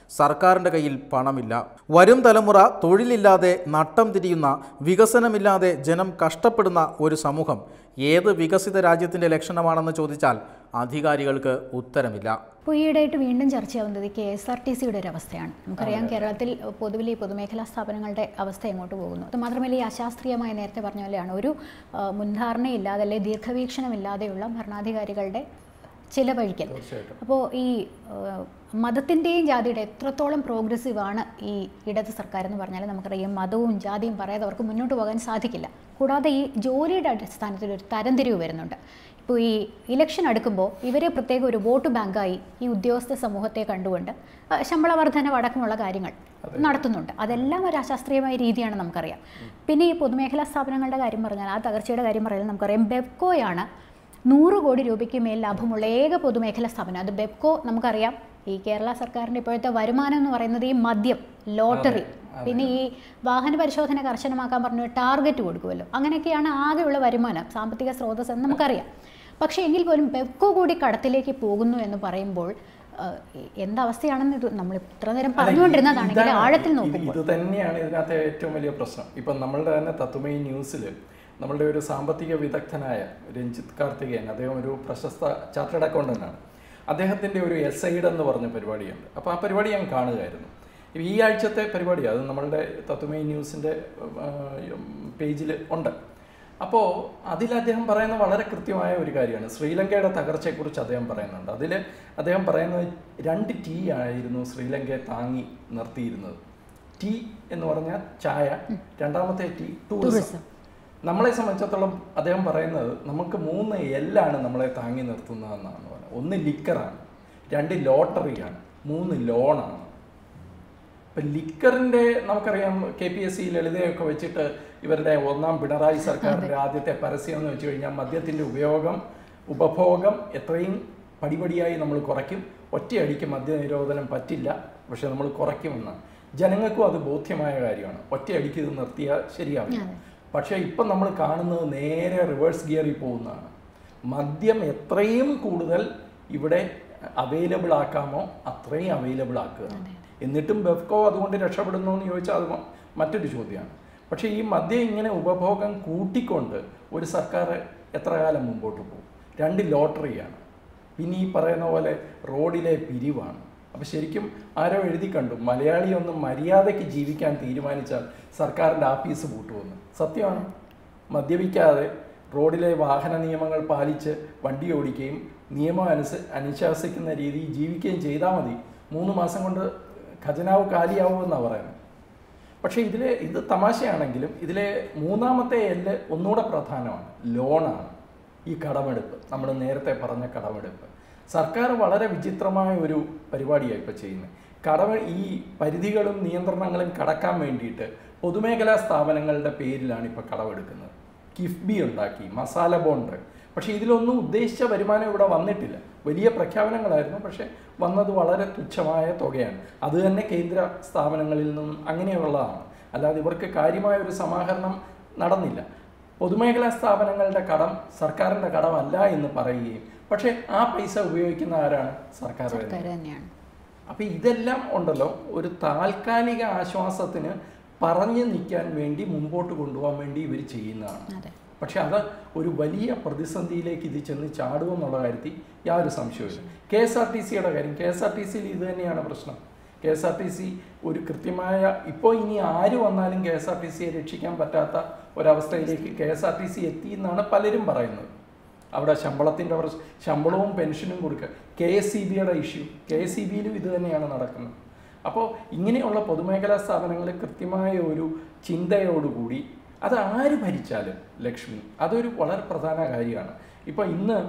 S3: സർക്കാരിൻ്റെ കയ്യിൽ പണമില്ല. വരും തലമുറ തൊഴിലില്ലാതെ നട്ടം തിരിയുന്ന, വികസനമില്ലാതെ ജനം കഷ്ടപ്പെടുന്ന ഒരു സമൂഹം ഏത് വികസിത രാജ്യത്തിൻ്റെ ലക്ഷണമാണെന്ന് ചോദിച്ചാൽ അധികാരികൾക്ക് ഉത്തരമില്ല.
S1: ഇപ്പോൾ ഈയിടെയായിട്ട് വീണ്ടും ചർച്ചയാവുന്നത് കെ എസ് ആർ ടി സിയുടെ ഒരു അവസ്ഥയാണ്. നമുക്കറിയാം കേരളത്തിൽ പൊതുവിൽ ഈ പൊതുമേഖലാ സ്ഥാപനങ്ങളുടെ അവസ്ഥ എങ്ങോട്ട് പോകുന്നു. അത് മാത്രമല്ല ഈ അശാസ്ത്രീയമായി നേരത്തെ പറഞ്ഞ പോലെയാണ് ഒരു മുൻധാരണയില്ലാതെ അല്ലെങ്കിൽ ദീർഘവീക്ഷണമില്ലാതെയുള്ള ഭരണാധികാരികളുടെ ചിലവഴിക്കൽ. അപ്പോൾ ഈ മതത്തിൻ്റെയും ജാതിയുടെ എത്രത്തോളം പ്രോഗ്രസീവാണ് ഈ ഇടത് സർക്കാർ എന്ന് പറഞ്ഞാൽ നമുക്കറിയാം മതവും ജാതിയും പറയാതെ അവർക്ക് മുന്നോട്ട് പോകാൻ സാധിക്കില്ല. കൂടാതെ ഈ ജോലിയുടെ അടിസ്ഥാനത്തിൽ ഒരു തരംതിരിവ് വരുന്നുണ്ട്. ഇപ്പോൾ ഈ ഇലക്ഷൻ അടുക്കുമ്പോൾ ഇവരെ പ്രത്യേക ഒരു വോട്ട് ബാങ്കായി ഈ ഉദ്യോഗസ്ഥ സമൂഹത്തെ കണ്ടുകൊണ്ട് ശമ്പള വർധന അടക്കമുള്ള കാര്യങ്ങൾ നടത്തുന്നുണ്ട്. അതെല്ലാം ഒരു അശാസ്ത്രീയമായ രീതിയാണ് നമുക്കറിയാം. പിന്നെ ഈ പൊതുമേഖലാ സ്ഥാപനങ്ങളുടെ കാര്യം പറഞ്ഞാൽ ആ തകർച്ചയുടെ കാര്യം പറഞ്ഞാൽ നമുക്കറിയാം ബെപ്കോയാണ് നൂറ് കോടി രൂപയ്ക്ക് മേൽ ലാഭമുള്ള ഏക പൊതുമേഖലാ സ്ഥാപനം. അത് ബെപ്കോ നമുക്കറിയാം ഈ കേരള സർക്കാരിൻ്റെ ഇപ്പോഴത്തെ വരുമാനം എന്ന് പറയുന്നത് ഈ മദ്യം, ലോട്ടറി, പിന്നെ ഈ വാഹന പരിശോധന കർശനമാക്കാൻ പറഞ്ഞ ടാർഗറ്റ് കൊടുക്കുമല്ലോ, അങ്ങനെയൊക്കെയാണ് ആകെയുള്ള വരുമാനം, സാമ്പത്തിക സ്രോതസ് എന്ന് നമുക്കറിയാം. പക്ഷേ എങ്കിൽ പോലും ബെപ്കോ കൂടി കടത്തിലേക്ക് പോകുന്നു എന്ന് പറയുമ്പോൾ എന്തവസ്ഥയാണെന്ന് ഇത് നമ്മൾ ഇത്ര നേരം പറഞ്ഞുകൊണ്ടിരുന്നതാണെങ്കിൽ ആഴത്തിൽ നോക്കുമ്പോൾ
S2: ഇത് തന്നെയാണ് ഇതിനകത്തെ ഏറ്റവും വലിയ പ്രശ്നം. ഇപ്പം നമ്മളുടെ തന്നെ തത്വമയി ന്യൂസിൽ നമ്മളുടെ ഒരു സാമ്പത്തിക വിദഗ്ധനായ രഞ്ജിത്ത് കാർത്തികേയൻ, അദ്ദേഹം ഒരു പ്രശസ്ത ചാർട്ടേഡ് അക്കൗണ്ടൻ്റാണ്. അദ്ദേഹത്തിൻ്റെ ഒരു എസ് ഐഡ് എന്ന് പറഞ്ഞ പരിപാടിയുണ്ട്. അപ്പോൾ ആ പരിപാടി ഞാൻ കാണുകയായിരുന്നു. ഈ ആഴ്ചത്തെ പരിപാടിയാണ്, അത് നമ്മളുടെ തത്വമയി ന്യൂസിൻ്റെ പേജിൽ ഉണ്ട്. അപ്പോൾ അതിൽ അദ്ദേഹം പറയുന്ന വളരെ കൃത്യമായ ഒരു കാര്യമാണ്. ശ്രീലങ്കയുടെ തകർച്ചയെക്കുറിച്ച് അദ്ദേഹം പറയുന്നുണ്ട്. അതിൽ അദ്ദേഹം പറയുന്നത് രണ്ട് ടി ആയിരുന്നു ശ്രീലങ്കയെ താങ്ങി നിർത്തിയിരുന്നത്. ടി എന്ന് പറഞ്ഞാൽ ചായ, രണ്ടാമത്തെ ടി ടൂറിസം. നമ്മളെ സംബന്ധിച്ചിടത്തോളം അദ്ദേഹം പറയുന്നത് നമുക്ക് മൂന്ന് എല്ലാണ് നമ്മളെ താങ്ങി നിർത്തുന്നതെന്നാണ് പറയുന്നത്. ഒന്ന് ലിക്കറാണ്, രണ്ട് ലോട്ടറിയാണ്, മൂന്ന് ലോണാണ്. ഇപ്പം ലിക്കറിൻ്റെ നമുക്കറിയാം കെ പി എസ് സി ലളിതയൊക്കെ വെച്ചിട്ട് ഇവരുടെ ഒന്നാം പിണറായി സർക്കാരിൻ്റെ ആദ്യത്തെ പരസ്യം എന്ന് വെച്ച് കഴിഞ്ഞാൽ മദ്യത്തിൻ്റെ ഉപയോഗം ഉപഭോഗം എത്രയും പടിപടിയായി നമ്മൾ കുറയ്ക്കും, ഒറ്റയടിക്ക് മദ്യനിരോധനം പറ്റില്ല, പക്ഷെ നമ്മൾ കുറയ്ക്കുമെന്നാണ്. ജനങ്ങൾക്കും അത് ബോധ്യമായ കാര്യമാണ്. ഒറ്റയടിക്ക് ഇത് നിർത്തിയാൽ ശരിയാവില്ല. പക്ഷേ ഇപ്പം നമ്മൾ കാണുന്നത് നേരെ റിവേഴ്സ് ഗിയറിൽ പോകുന്നതാണ്. മദ്യം എത്രയും കൂടുതൽ ഇവിടെ അവൈലബിൾ ആക്കാമോ അത്രയും അവൈലബിൾ ആക്കുക. എന്നിട്ടും ബെഫ്കോ അതുകൊണ്ട് രക്ഷപ്പെടുന്നു എന്ന് ചോദിച്ചാൽ അത് മറ്റൊരു ചോദ്യമാണ്. പക്ഷേ ഈ മദ്യം ഇങ്ങനെ ഉപഭോഗം കൂട്ടിക്കൊണ്ട് ഒരു സർക്കാർ എത്ര കാലം മുമ്പോട്ട് പോകും? രണ്ട് ലോട്ടറിയാണ്, പിന്നെ ഈ പറയുന്ന പോലെ റോഡിലെ പിരിവാണ്. അപ്പോൾ ശരിക്കും ആരോ എഴുതി കണ്ടു, മലയാളി ഒന്നും മര്യാദയ്ക്ക് ജീവിക്കാൻ തീരുമാനിച്ചാൽ സർക്കാരിൻ്റെ ആഫീസ് പൂട്ടുമെന്ന്. സത്യമാണ്. മദ്യപിക്കാതെ റോഡിലെ വാഹന നിയമങ്ങൾ പാലിച്ച് വണ്ടി ഓടിക്കുകയും നിയമം അനുസ അനുശാസിക്കുന്ന രീതിയിൽ ജീവിക്കുകയും ചെയ്താൽ മതി, മൂന്ന് മാസം കൊണ്ട് ഖജനാവ് കാലിയാവുമെന്നാണ് പറയുന്നത്. പക്ഷേ ഇതിലെ ഇത് തമാശയാണെങ്കിലും ഇതിലെ മൂന്നാമത്തെ എല്ല് ഒന്നുകൂടെ പ്രധാനമാണ്, ലോണാണ്. ഈ കടമെടുപ്പ്, നമ്മൾ നേരത്തെ പറഞ്ഞ കടമെടുപ്പ് സർക്കാർ വളരെ വിചിത്രമായ ഒരു പരിപാടിയാണ് ഇപ്പോൾ ചെയ്യുന്നത്. കടമ ഈ പരിധികളും നിയന്ത്രണങ്ങളും കടക്കാൻ വേണ്ടിയിട്ട് പൊതുമേഖലാ സ്ഥാപനങ്ങളുടെ പേരിലാണ് ഇപ്പോൾ കടമെടുക്കുന്നത്. കിഫ്ബി ഉണ്ടാക്കി, മസാല ബോണ്ട്. പക്ഷേ ഇതിലൊന്നും ഉദ്ദേശിച്ച വരുമാനം ഇവിടെ വന്നിട്ടില്ല. വലിയ പ്രഖ്യാപനങ്ങളായിരുന്നു, പക്ഷേ വന്നത് വളരെ തുച്ഛമായ തുകയാണ്. അത് തന്നെ കേന്ദ്ര സ്ഥാപനങ്ങളിൽ നിന്നും അങ്ങനെയുള്ളതാണ്. അല്ലാതെ ഇവർക്ക് കാര്യമായ ഒരു സമാഹരണം നടന്നില്ല. പൊതുമേഖലാ സ്ഥാപനങ്ങളുടെ കടം സർക്കാരിൻ്റെ കടമല്ല എന്ന് പറയുകയും പക്ഷേ ആ പൈസ ഉപയോഗിക്കുന്ന ആരാണ്? സർക്കാർ തന്നെയാണ്. അപ്പോൾ ഇതെല്ലാം ഉണ്ടല്ലോ ഒരു താൽക്കാലിക ആശ്വാസത്തിന് പറഞ്ഞു നിൽക്കാൻ വേണ്ടി മുമ്പോട്ട് കൊണ്ടുപോകാൻ വേണ്ടി ഇവർ ചെയ്യുന്നതാണ്. പക്ഷെ അത് ഒരു വലിയ പ്രതിസന്ധിയിലേക്ക് ഇത് ചെന്ന് ചാടുമെന്നുള്ള കാര്യത്തിൽ യാതൊരു സംശയമില്ല. കെ എസ് ആർ ടി സിയുടെ കാര്യം, കെ എസ് ആർ ടി സിയിൽ ഇത് തന്നെയാണ് പ്രശ്നം. K S R T C ഒരു കൃത്യമായ, ഇപ്പോൾ ഇനി ആര് വന്നാലും കെ എസ് ആർ ടി സിയെ രക്ഷിക്കാൻ പറ്റാത്ത ഒരവസ്ഥയിലേക്ക് K S R T C എത്തി എന്നാണ് പലരും പറയുന്നത്. അവിടെ ശമ്പളത്തിൻ്റെ പ്രശ്നം, ശമ്പളവും പെൻഷനും കൊടുക്കുക. കെ എസ് ഇ ബിയുടെ ഇഷ്യൂ, കെ എസ് ഇ ബിയിലും ഇത് തന്നെയാണ് നടക്കുന്നത്. അപ്പോൾ ഇങ്ങനെയുള്ള പൊതുമേഖലാ സ്ഥാപനങ്ങൾ കൃത്യമായ ഒരു ചിന്തയോടുകൂടി അത് ആര് ഭരിച്ചാലും ലക്ഷ്മി അതൊരു വളരെ പ്രധാന കാര്യമാണ്. ഇപ്പോൾ ഇന്ന്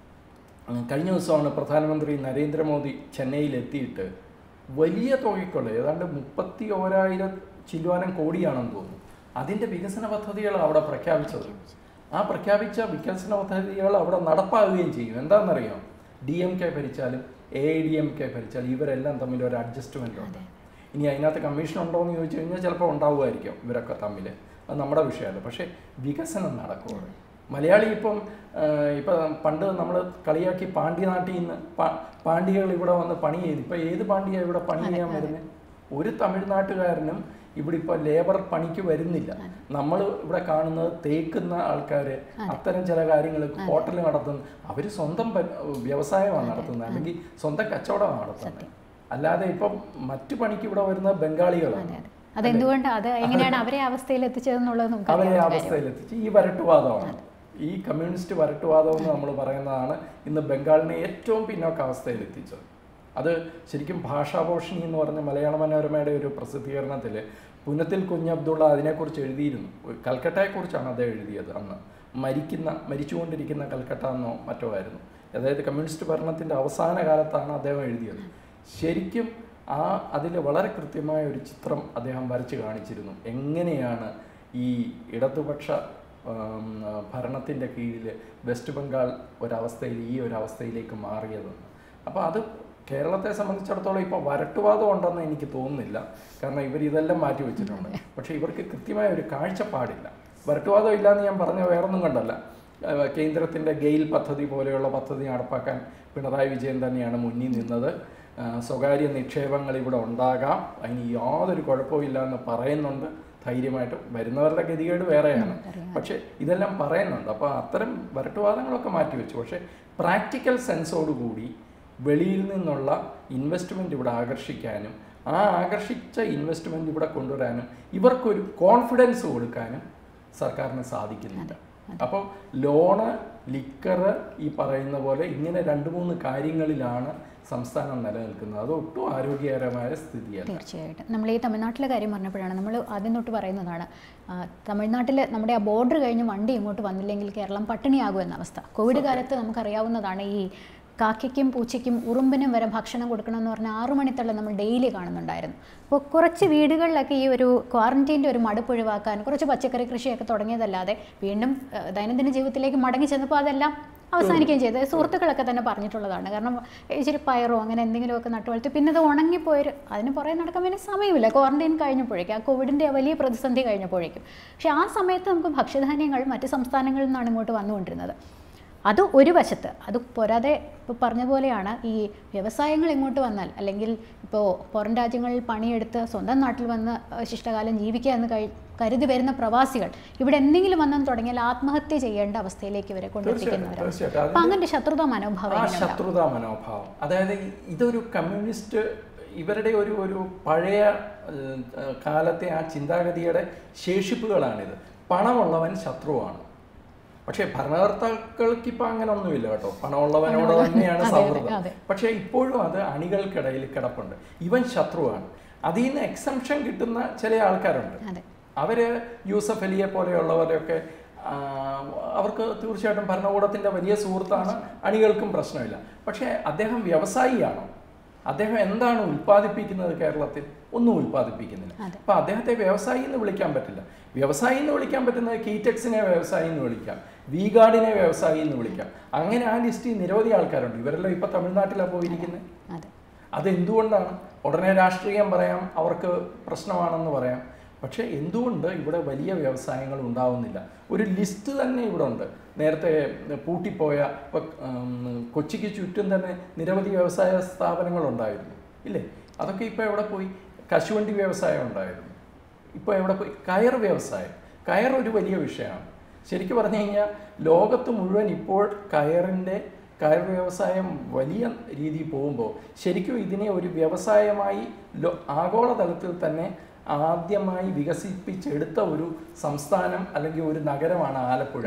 S2: കഴിഞ്ഞ ദിവസമാണ് പ്രധാനമന്ത്രി നരേന്ദ്രമോദി ചെന്നൈയിലെത്തിയിട്ട് വലിയ തുകയ്ക്കുള്ള ഏതാണ്ട് മുപ്പത്തി ഓരായിരം ചില്ലുവാനം കോടിയാണെന്ന് തോന്നുന്നു അതിൻ്റെ വികസന പദ്ധതികൾ അവിടെ പ്രഖ്യാപിച്ചത്. ആ പ്രഖ്യാപിച്ച വികസന പദ്ധതികൾ അവിടെ നടപ്പാവുകയും ചെയ്യും. എന്താണെന്നറിയാം, ഡി എം കെ ഭരിച്ചാലും A I D M K ഭരിച്ചാലും ഇവരെല്ലാം തമ്മിൽ ഒരു അഡ്ജസ്റ്റ്മെൻ്റ് ഉണ്ട്. ഇനി അതിനകത്ത് കമ്മീഷൻ ഉണ്ടോ എന്ന് ചോദിച്ചു കഴിഞ്ഞാൽ ചിലപ്പോൾ ഉണ്ടാവുമായിരിക്കും ഇവരൊക്കെ തമ്മിൽ, അത് നമ്മുടെ വിഷയമല്ല. പക്ഷേ വികസനം നടക്കുമോ? മലയാളി ഇപ്പം ഇപ്പം പണ്ട് നമ്മൾ കളിയാക്കി പാണ്ഡ്യനാട്ടിൽ നിന്ന് പാണ്ഡ്യകൾ ഇവിടെ വന്ന് പണി ചെയ്തു. ഇപ്പം ഏത് പാണ്ഡ്യ ഇവിടെ പണി ചെയ്യാൻ വരുന്നത്? ഒരു തമിഴ്നാട്ടുകാരനും ഇവിടെ ഇപ്പോൾ ലേബർ പണിക്ക് വരുന്നില്ല. നമ്മൾ ഇവിടെ കാണുന്നത് തേക്കുന്ന ആൾക്കാർ, അത്തരം ചില കാര്യങ്ങൾ ഹോട്ടൽ നടത്തുന്ന, അവർ സ്വന്തം വ്യവസായമാണ് നടത്തുന്നത്, അല്ലെങ്കിൽ സ്വന്തം കച്ചവടമാണ് നടത്തുന്നത്. അല്ലാതെ ഇപ്പം മറ്റു പണിക്ക് ഇവിടെ വരുന്ന ബംഗാളികളാണ്.
S1: അതെന്തുകൊണ്ട് അത് എങ്ങനെയാണ് അവരെ അവസ്ഥയിൽ എത്തിച്ചതെന്നുള്ളത് നമുക്ക്
S2: അവരെ അവസ്ഥയിലെത്തിച്ച് ഈ വരട്ടുവാദമാണ്, ഈ കമ്മ്യൂണിസ്റ്റ് വരട്ടുവാദം എന്ന് നമ്മൾ പറയുന്നതാണ് ഇന്ന് ബംഗാളിനെ ഏറ്റവും പിന്നോക്ക അവസ്ഥയിലെത്തിച്ചത്. അത് ശരിക്കും ഭാഷാഭൂഷണി എന്ന് പറഞ്ഞ മലയാള മനോരമയുടെ ഒരു പ്രസിദ്ധീകരണത്തിൽ പുനത്തിൽ കുഞ്ഞബ്ദുള്ള അതിനെക്കുറിച്ച് എഴുതിയിരുന്നു. കൽക്കട്ടയെക്കുറിച്ചാണ് അദ്ദേഹം എഴുതിയത്. അന്ന് മരിക്കുന്ന മരിച്ചുകൊണ്ടിരിക്കുന്ന കൽക്കട്ട എന്നോ മറ്റോ ആയിരുന്നു. അതായത് കമ്മ്യൂണിസ്റ്റ് ഭരണത്തിൻ്റെ അവസാന കാലത്താണ് അദ്ദേഹം എഴുതിയത്. ശരിക്കും ആ അതിൽ വളരെ കൃത്യമായ ഒരു ചിത്രം അദ്ദേഹം വരച്ച് കാണിച്ചിരുന്നു. എങ്ങനെയാണ് ഈ ഇടതുപക്ഷ ഭരണത്തിൻ്റെ കീഴിൽ വെസ്റ്റ് ബംഗാൾ ഒരവസ്ഥയിൽ ഈ ഒരവസ്ഥയിലേക്ക് മാറിയതെന്ന്. അപ്പോൾ അത് കേരളത്തെ സംബന്ധിച്ചിടത്തോളം ഇപ്പോൾ വരട്ടുവാദം ഉണ്ടെന്ന് എനിക്ക് തോന്നുന്നില്ല. കാരണം ഇവർ ഇതെല്ലാം മാറ്റി വെച്ചിട്ടുണ്ട്. പക്ഷേ ഇവർക്ക് കൃത്യമായ ഒരു കാഴ്ചപ്പാടില്ല. വരട്ടുവാദം ഇല്ലയെന്ന് ഞാൻ പറഞ്ഞ വേറൊന്നും കണ്ടല്ല. കേന്ദ്രത്തിൻ്റെ ഗെയിൽ പദ്ധതി പോലെയുള്ള പദ്ധതി നടപ്പാക്കാൻ പിണറായി വിജയൻ തന്നെയാണ് മുന്നിൽ നിന്നത്. സ്വകാര്യ നിക്ഷേപങ്ങൾ ഇവിടെ ഉണ്ടാകാം, അതിന് യാതൊരു കുഴപ്പമില്ല എന്ന് പറയുന്നുണ്ട് ധൈര്യമായിട്ട്. വരുന്നവരുടെ ഗതികേട് വേറെയാണ്, പക്ഷേ ഇതെല്ലാം പറയുന്നുണ്ട്. അപ്പോൾ അത്തരം വരട്ടുവാദങ്ങളൊക്കെ മാറ്റിവെച്ചു. പക്ഷേ പ്രാക്ടിക്കൽ സെൻസോടുകൂടി വെളിയിൽ നിന്നുള്ള ഇൻവെസ്റ്റ്മെൻറ്റ് ഇവിടെ ആകർഷിക്കാനും ആ ആകർഷിച്ച ഇൻവെസ്റ്റ്മെൻറ്റ് ഇവിടെ കൊണ്ടുവരാനും ഇവർക്കൊരു കോൺഫിഡൻസ് കൊടുക്കാനും സർക്കാരിന് സാധിക്കുന്നില്ല. അപ്പോൾ ലോണ്, ലിക്കറ്, ഈ പറയുന്ന പോലെ ഇങ്ങനെ രണ്ട് മൂന്ന് കാര്യങ്ങളിലാണ് സംസ്ഥാനം നിലനിൽക്കുന്നത്. അത് ഒട്ടും ആരോഗ്യകരമായ സ്ഥിതിയാണ്.
S1: തീർച്ചയായിട്ടും. നമ്മൾ ഈ തമിഴ്നാട്ടിലെ കാര്യം പറഞ്ഞപ്പോഴാണ് നമ്മൾ ആദ്യം തൊട്ട് പറയുന്നതാണ്, തമിഴ്നാട്ടിൽ നമ്മുടെ ആ ബോർഡർ കഴിഞ്ഞ് വണ്ടി ഇങ്ങോട്ട് വന്നില്ലെങ്കിൽ കേരളം പട്ടിണിയാകും എന്ന അവസ്ഥ. കോവിഡ് കാലത്ത് നമുക്കറിയാവുന്നതാണ്. ഈ കാക്കയ്ക്കും പൂച്ചയ്ക്കും ഉറുമ്പിനും വരെ ഭക്ഷണം കൊടുക്കണമെന്ന് പറഞ്ഞാൽ ആറു മണിത്തള്ള നമ്മൾ ഡെയിലി കാണുന്നുണ്ടായിരുന്നു. അപ്പോൾ കുറച്ച് വീടുകളിലൊക്കെ ഈ ഒരു ക്വാറന്റൈൻ്റെ ഒരു മടുപ്പ് ഒഴിവാക്കാൻ കുറച്ച് പച്ചക്കറി കൃഷിയൊക്കെ തുടങ്ങിയതല്ലാതെ വീണ്ടും ദൈനംദിന ജീവിതത്തിലേക്ക് മടങ്ങി ചെന്നപ്പോൾ അതെല്ലാം അവസാനിക്കുകയും ചെയ്തത്. സുഹൃത്തുക്കളൊക്കെ തന്നെ പറഞ്ഞിട്ടുള്ളതാണ്. കാരണം ഇച്ചിരി പയറോ അങ്ങനെ എന്തെങ്കിലുമൊക്കെ നട്ടുവളർത്തി പിന്നെ അത് ഉണങ്ങിപ്പോയൊരു അതിന് പുറകെ നടക്കാൻ വേണ്ടി സമയമില്ല. ക്വാറന്റൈൻ കഴിഞ്ഞപ്പോഴേക്കും, ആ കോവിഡിൻ്റെ വലിയ പ്രതിസന്ധി കഴിഞ്ഞപ്പോഴേക്കും. പക്ഷേ ആ സമയത്ത് നമുക്ക് ഭക്ഷ്യധാന്യങ്ങൾ മറ്റ് സംസ്ഥാനങ്ങളിൽ നിന്നാണ് ഇങ്ങോട്ട് വന്നുകൊണ്ടിരുന്നത്. അത് ഒരു വശത്ത്. അത് പോരാതെ ഇപ്പോൾ പറഞ്ഞ പോലെയാണ് ഈ വ്യവസായങ്ങൾ ഇങ്ങോട്ട് വന്നാൽ, അല്ലെങ്കിൽ ഇപ്പോൾ പുറം രാജ്യങ്ങളിൽ പണിയെടുത്ത് സ്വന്തം നാട്ടിൽ വന്ന് ശിഷ്ടകാലം ജീവിക്കുക എന്ന് കഴി കരുതി വരുന്ന പ്രവാസികൾ ഇവിടെ എന്തെങ്കിലും വന്നെന്ന് തുടങ്ങിയാൽ ആത്മഹത്യ ചെയ്യേണ്ട അവസ്ഥയിലേക്ക് ഇവരെ കൊണ്ടെത്തിക്കുന്നവരാണ്. അപ്പം അങ്ങനെ ശത്രുതാ മനോഭാവം
S2: ശത്രുതാ മനോഭാവം അതായത് ഇതൊരു കമ്മ്യൂണിസ്റ്റ് ഇവരുടെ ഒരു ഒരു പഴയ കാലത്തെ ആ ചിന്താഗതിയുടെ ശേഷിപ്പുകളാണിത്. പണമുള്ളവൻ ശത്രുവാണ്. പക്ഷേ ഭരണകർത്താക്കൾക്ക് ഇപ്പം അങ്ങനെ ഒന്നുമില്ല കേട്ടോ. പണമുള്ളവനോട് തന്നെയാണ് സൗഹൃദം. പക്ഷേ ഇപ്പോഴും അത് അണികൾക്കിടയിൽ കിടപ്പുണ്ട്. ഇവൻ ശത്രുവാണ്. അതിൽ നിന്ന് എക്സംഷൻ കിട്ടുന്ന ചില ആൾക്കാരുണ്ട്. അവർ യൂസഫ് അലിയെ പോലെയുള്ളവരൊക്കെ അവർക്ക് തീർച്ചയായിട്ടും ഭരണകൂടത്തിൻ്റെ വലിയ സുഹൃത്താണ്. അണികൾക്കും പ്രശ്നമില്ല. പക്ഷേ അദ്ദേഹം വ്യവസായിയാണോ? അദ്ദേഹം എന്താണ് ഉൽപ്പാദിപ്പിക്കുന്നത്? കേരളത്തിൽ ഒന്നും ഉൽപ്പാദിപ്പിക്കുന്നില്ല. അപ്പം അദ്ദേഹത്തെ വ്യവസായി എന്ന് വിളിക്കാൻ പറ്റില്ല. വ്യവസായി എന്ന് വിളിക്കാൻ പറ്റുന്നത് കീറ്റക്സിനെ വ്യവസായി എന്ന് വിളിക്കാം, വി ഗാർഡിനെ വ്യവസായി എന്ന് വിളിക്കാം. അങ്ങനെ ആ ലിസ്റ്റിൽ നിരവധി ആൾക്കാരുണ്ട്. ഇവരെല്ലാം ഇപ്പം തമിഴ്നാട്ടിലാണ് പോയിരിക്കുന്നത്. അതെന്തുകൊണ്ടാണ്? ഉടനെ രാഷ്ട്രീയം പറയാം, അവർക്ക് പ്രശ്നമാണെന്ന് പറയാം. പക്ഷേ എന്തുകൊണ്ട് ഇവിടെ വലിയ വ്യവസായങ്ങൾ ഉണ്ടാവുന്നില്ല? ഒരു ലിസ്റ്റ് തന്നെ ഇവിടെ ഉണ്ട്. നേരത്തെ പൂട്ടിപ്പോയ ഇപ്പോൾ കൊച്ചിക്ക് ചുറ്റും തന്നെ നിരവധി വ്യവസായ സ്ഥാപനങ്ങളുണ്ടായിരുന്നു ഇല്ലേ? അതൊക്കെ ഇപ്പോൾ എവിടെ പോയി? കശുവണ്ടി വ്യവസായം ഉണ്ടായിരുന്നു, ഇപ്പോൾ എവിടെ പോയി? കയർ വ്യവസായം. കയർ ഒരു വലിയ വിഷയമാണ്. ശരിക്കും പറഞ്ഞു കഴിഞ്ഞാൽ ലോകത്ത് മുഴുവൻ ഇപ്പോൾ കയറിൻ്റെ കയർ വ്യവസായം വലിയ രീതിയിൽ പോകുമ്പോൾ ശരിക്കും ഇതിനെ ഒരു വ്യവസായമായി ലോ ആഗോളതലത്തിൽ തന്നെ ആദ്യമായി വികസിപ്പിച്ചെടുത്ത ഒരു സംസ്ഥാനം അല്ലെങ്കിൽ ഒരു നഗരമാണ് ആലപ്പുഴ.